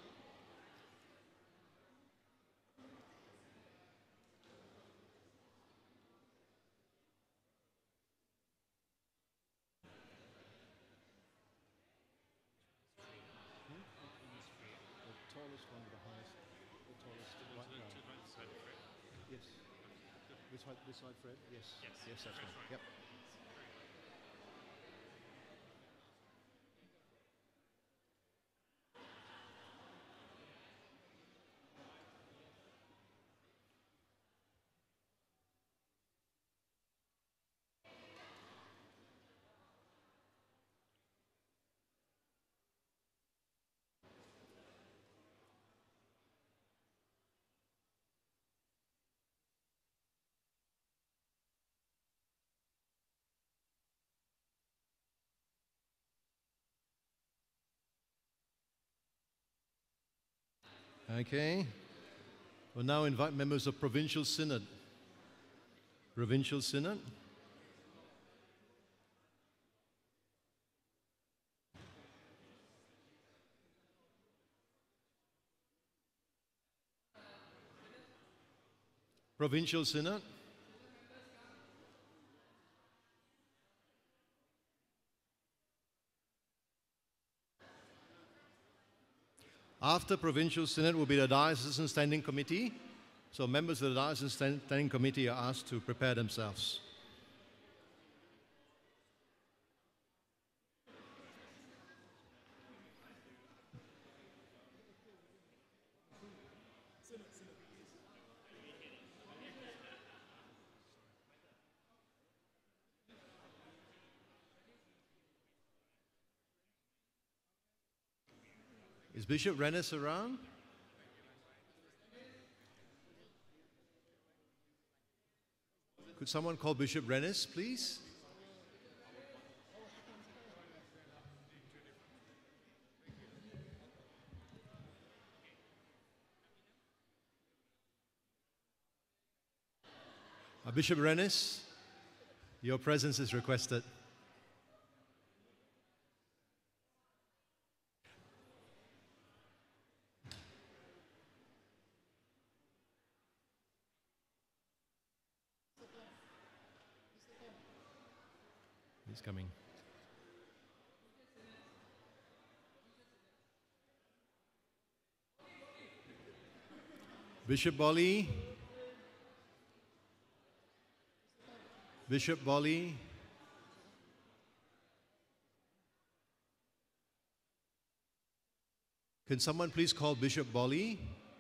This side, Fred? Yes. Yes, that's right. Yep. Okay. We'll now invite members of Provincial Synod. Provincial Synod. Provincial Synod. After Provincial Synod will be the Diocesan Standing Committee. So members of the Diocesan Standing Committee are asked to prepare themselves. Is Bishop Rennes around? Could someone call Bishop Rennes, please? Bishop Rennes, your presence is requested. He's coming. Bishop Bolly. Bishop Bolly. Can someone please call Bishop Bolly?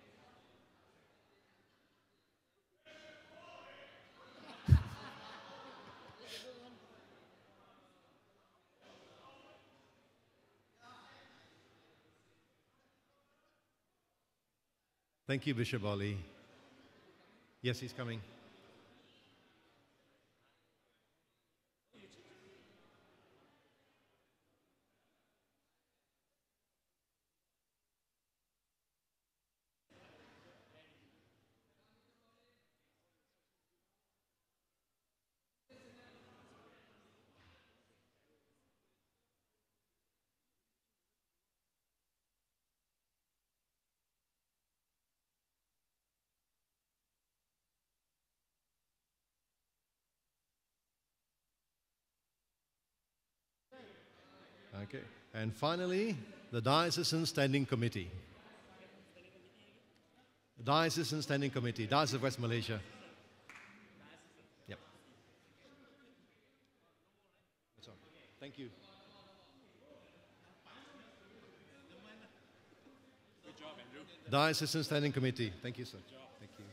Thank you, Bishop Bolly. Yes, he's coming. Okay. And finally, the Diocesan Standing Committee. The Diocesan Standing Committee, Diocese of West Malaysia. Yep. That's all. Thank you. Good job, Andrew. Diocesan Standing Committee. Thank you, sir. Thank you.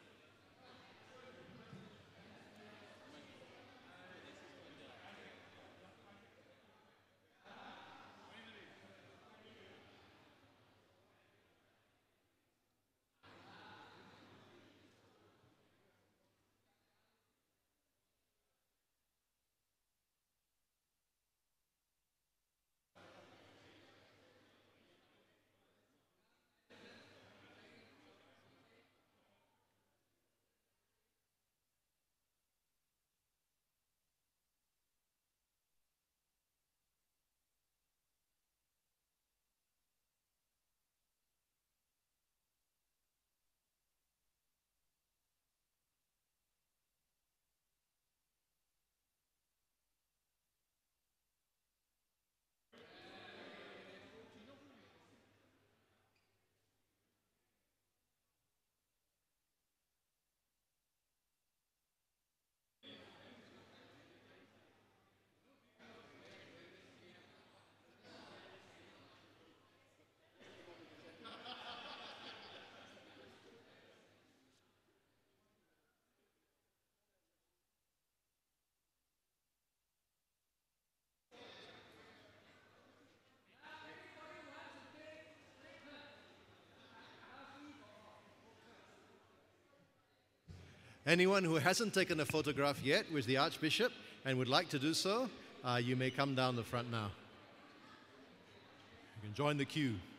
Anyone who hasn't taken a photograph yet with the Archbishop and would like to do so, you may come down the front now. You can join the queue.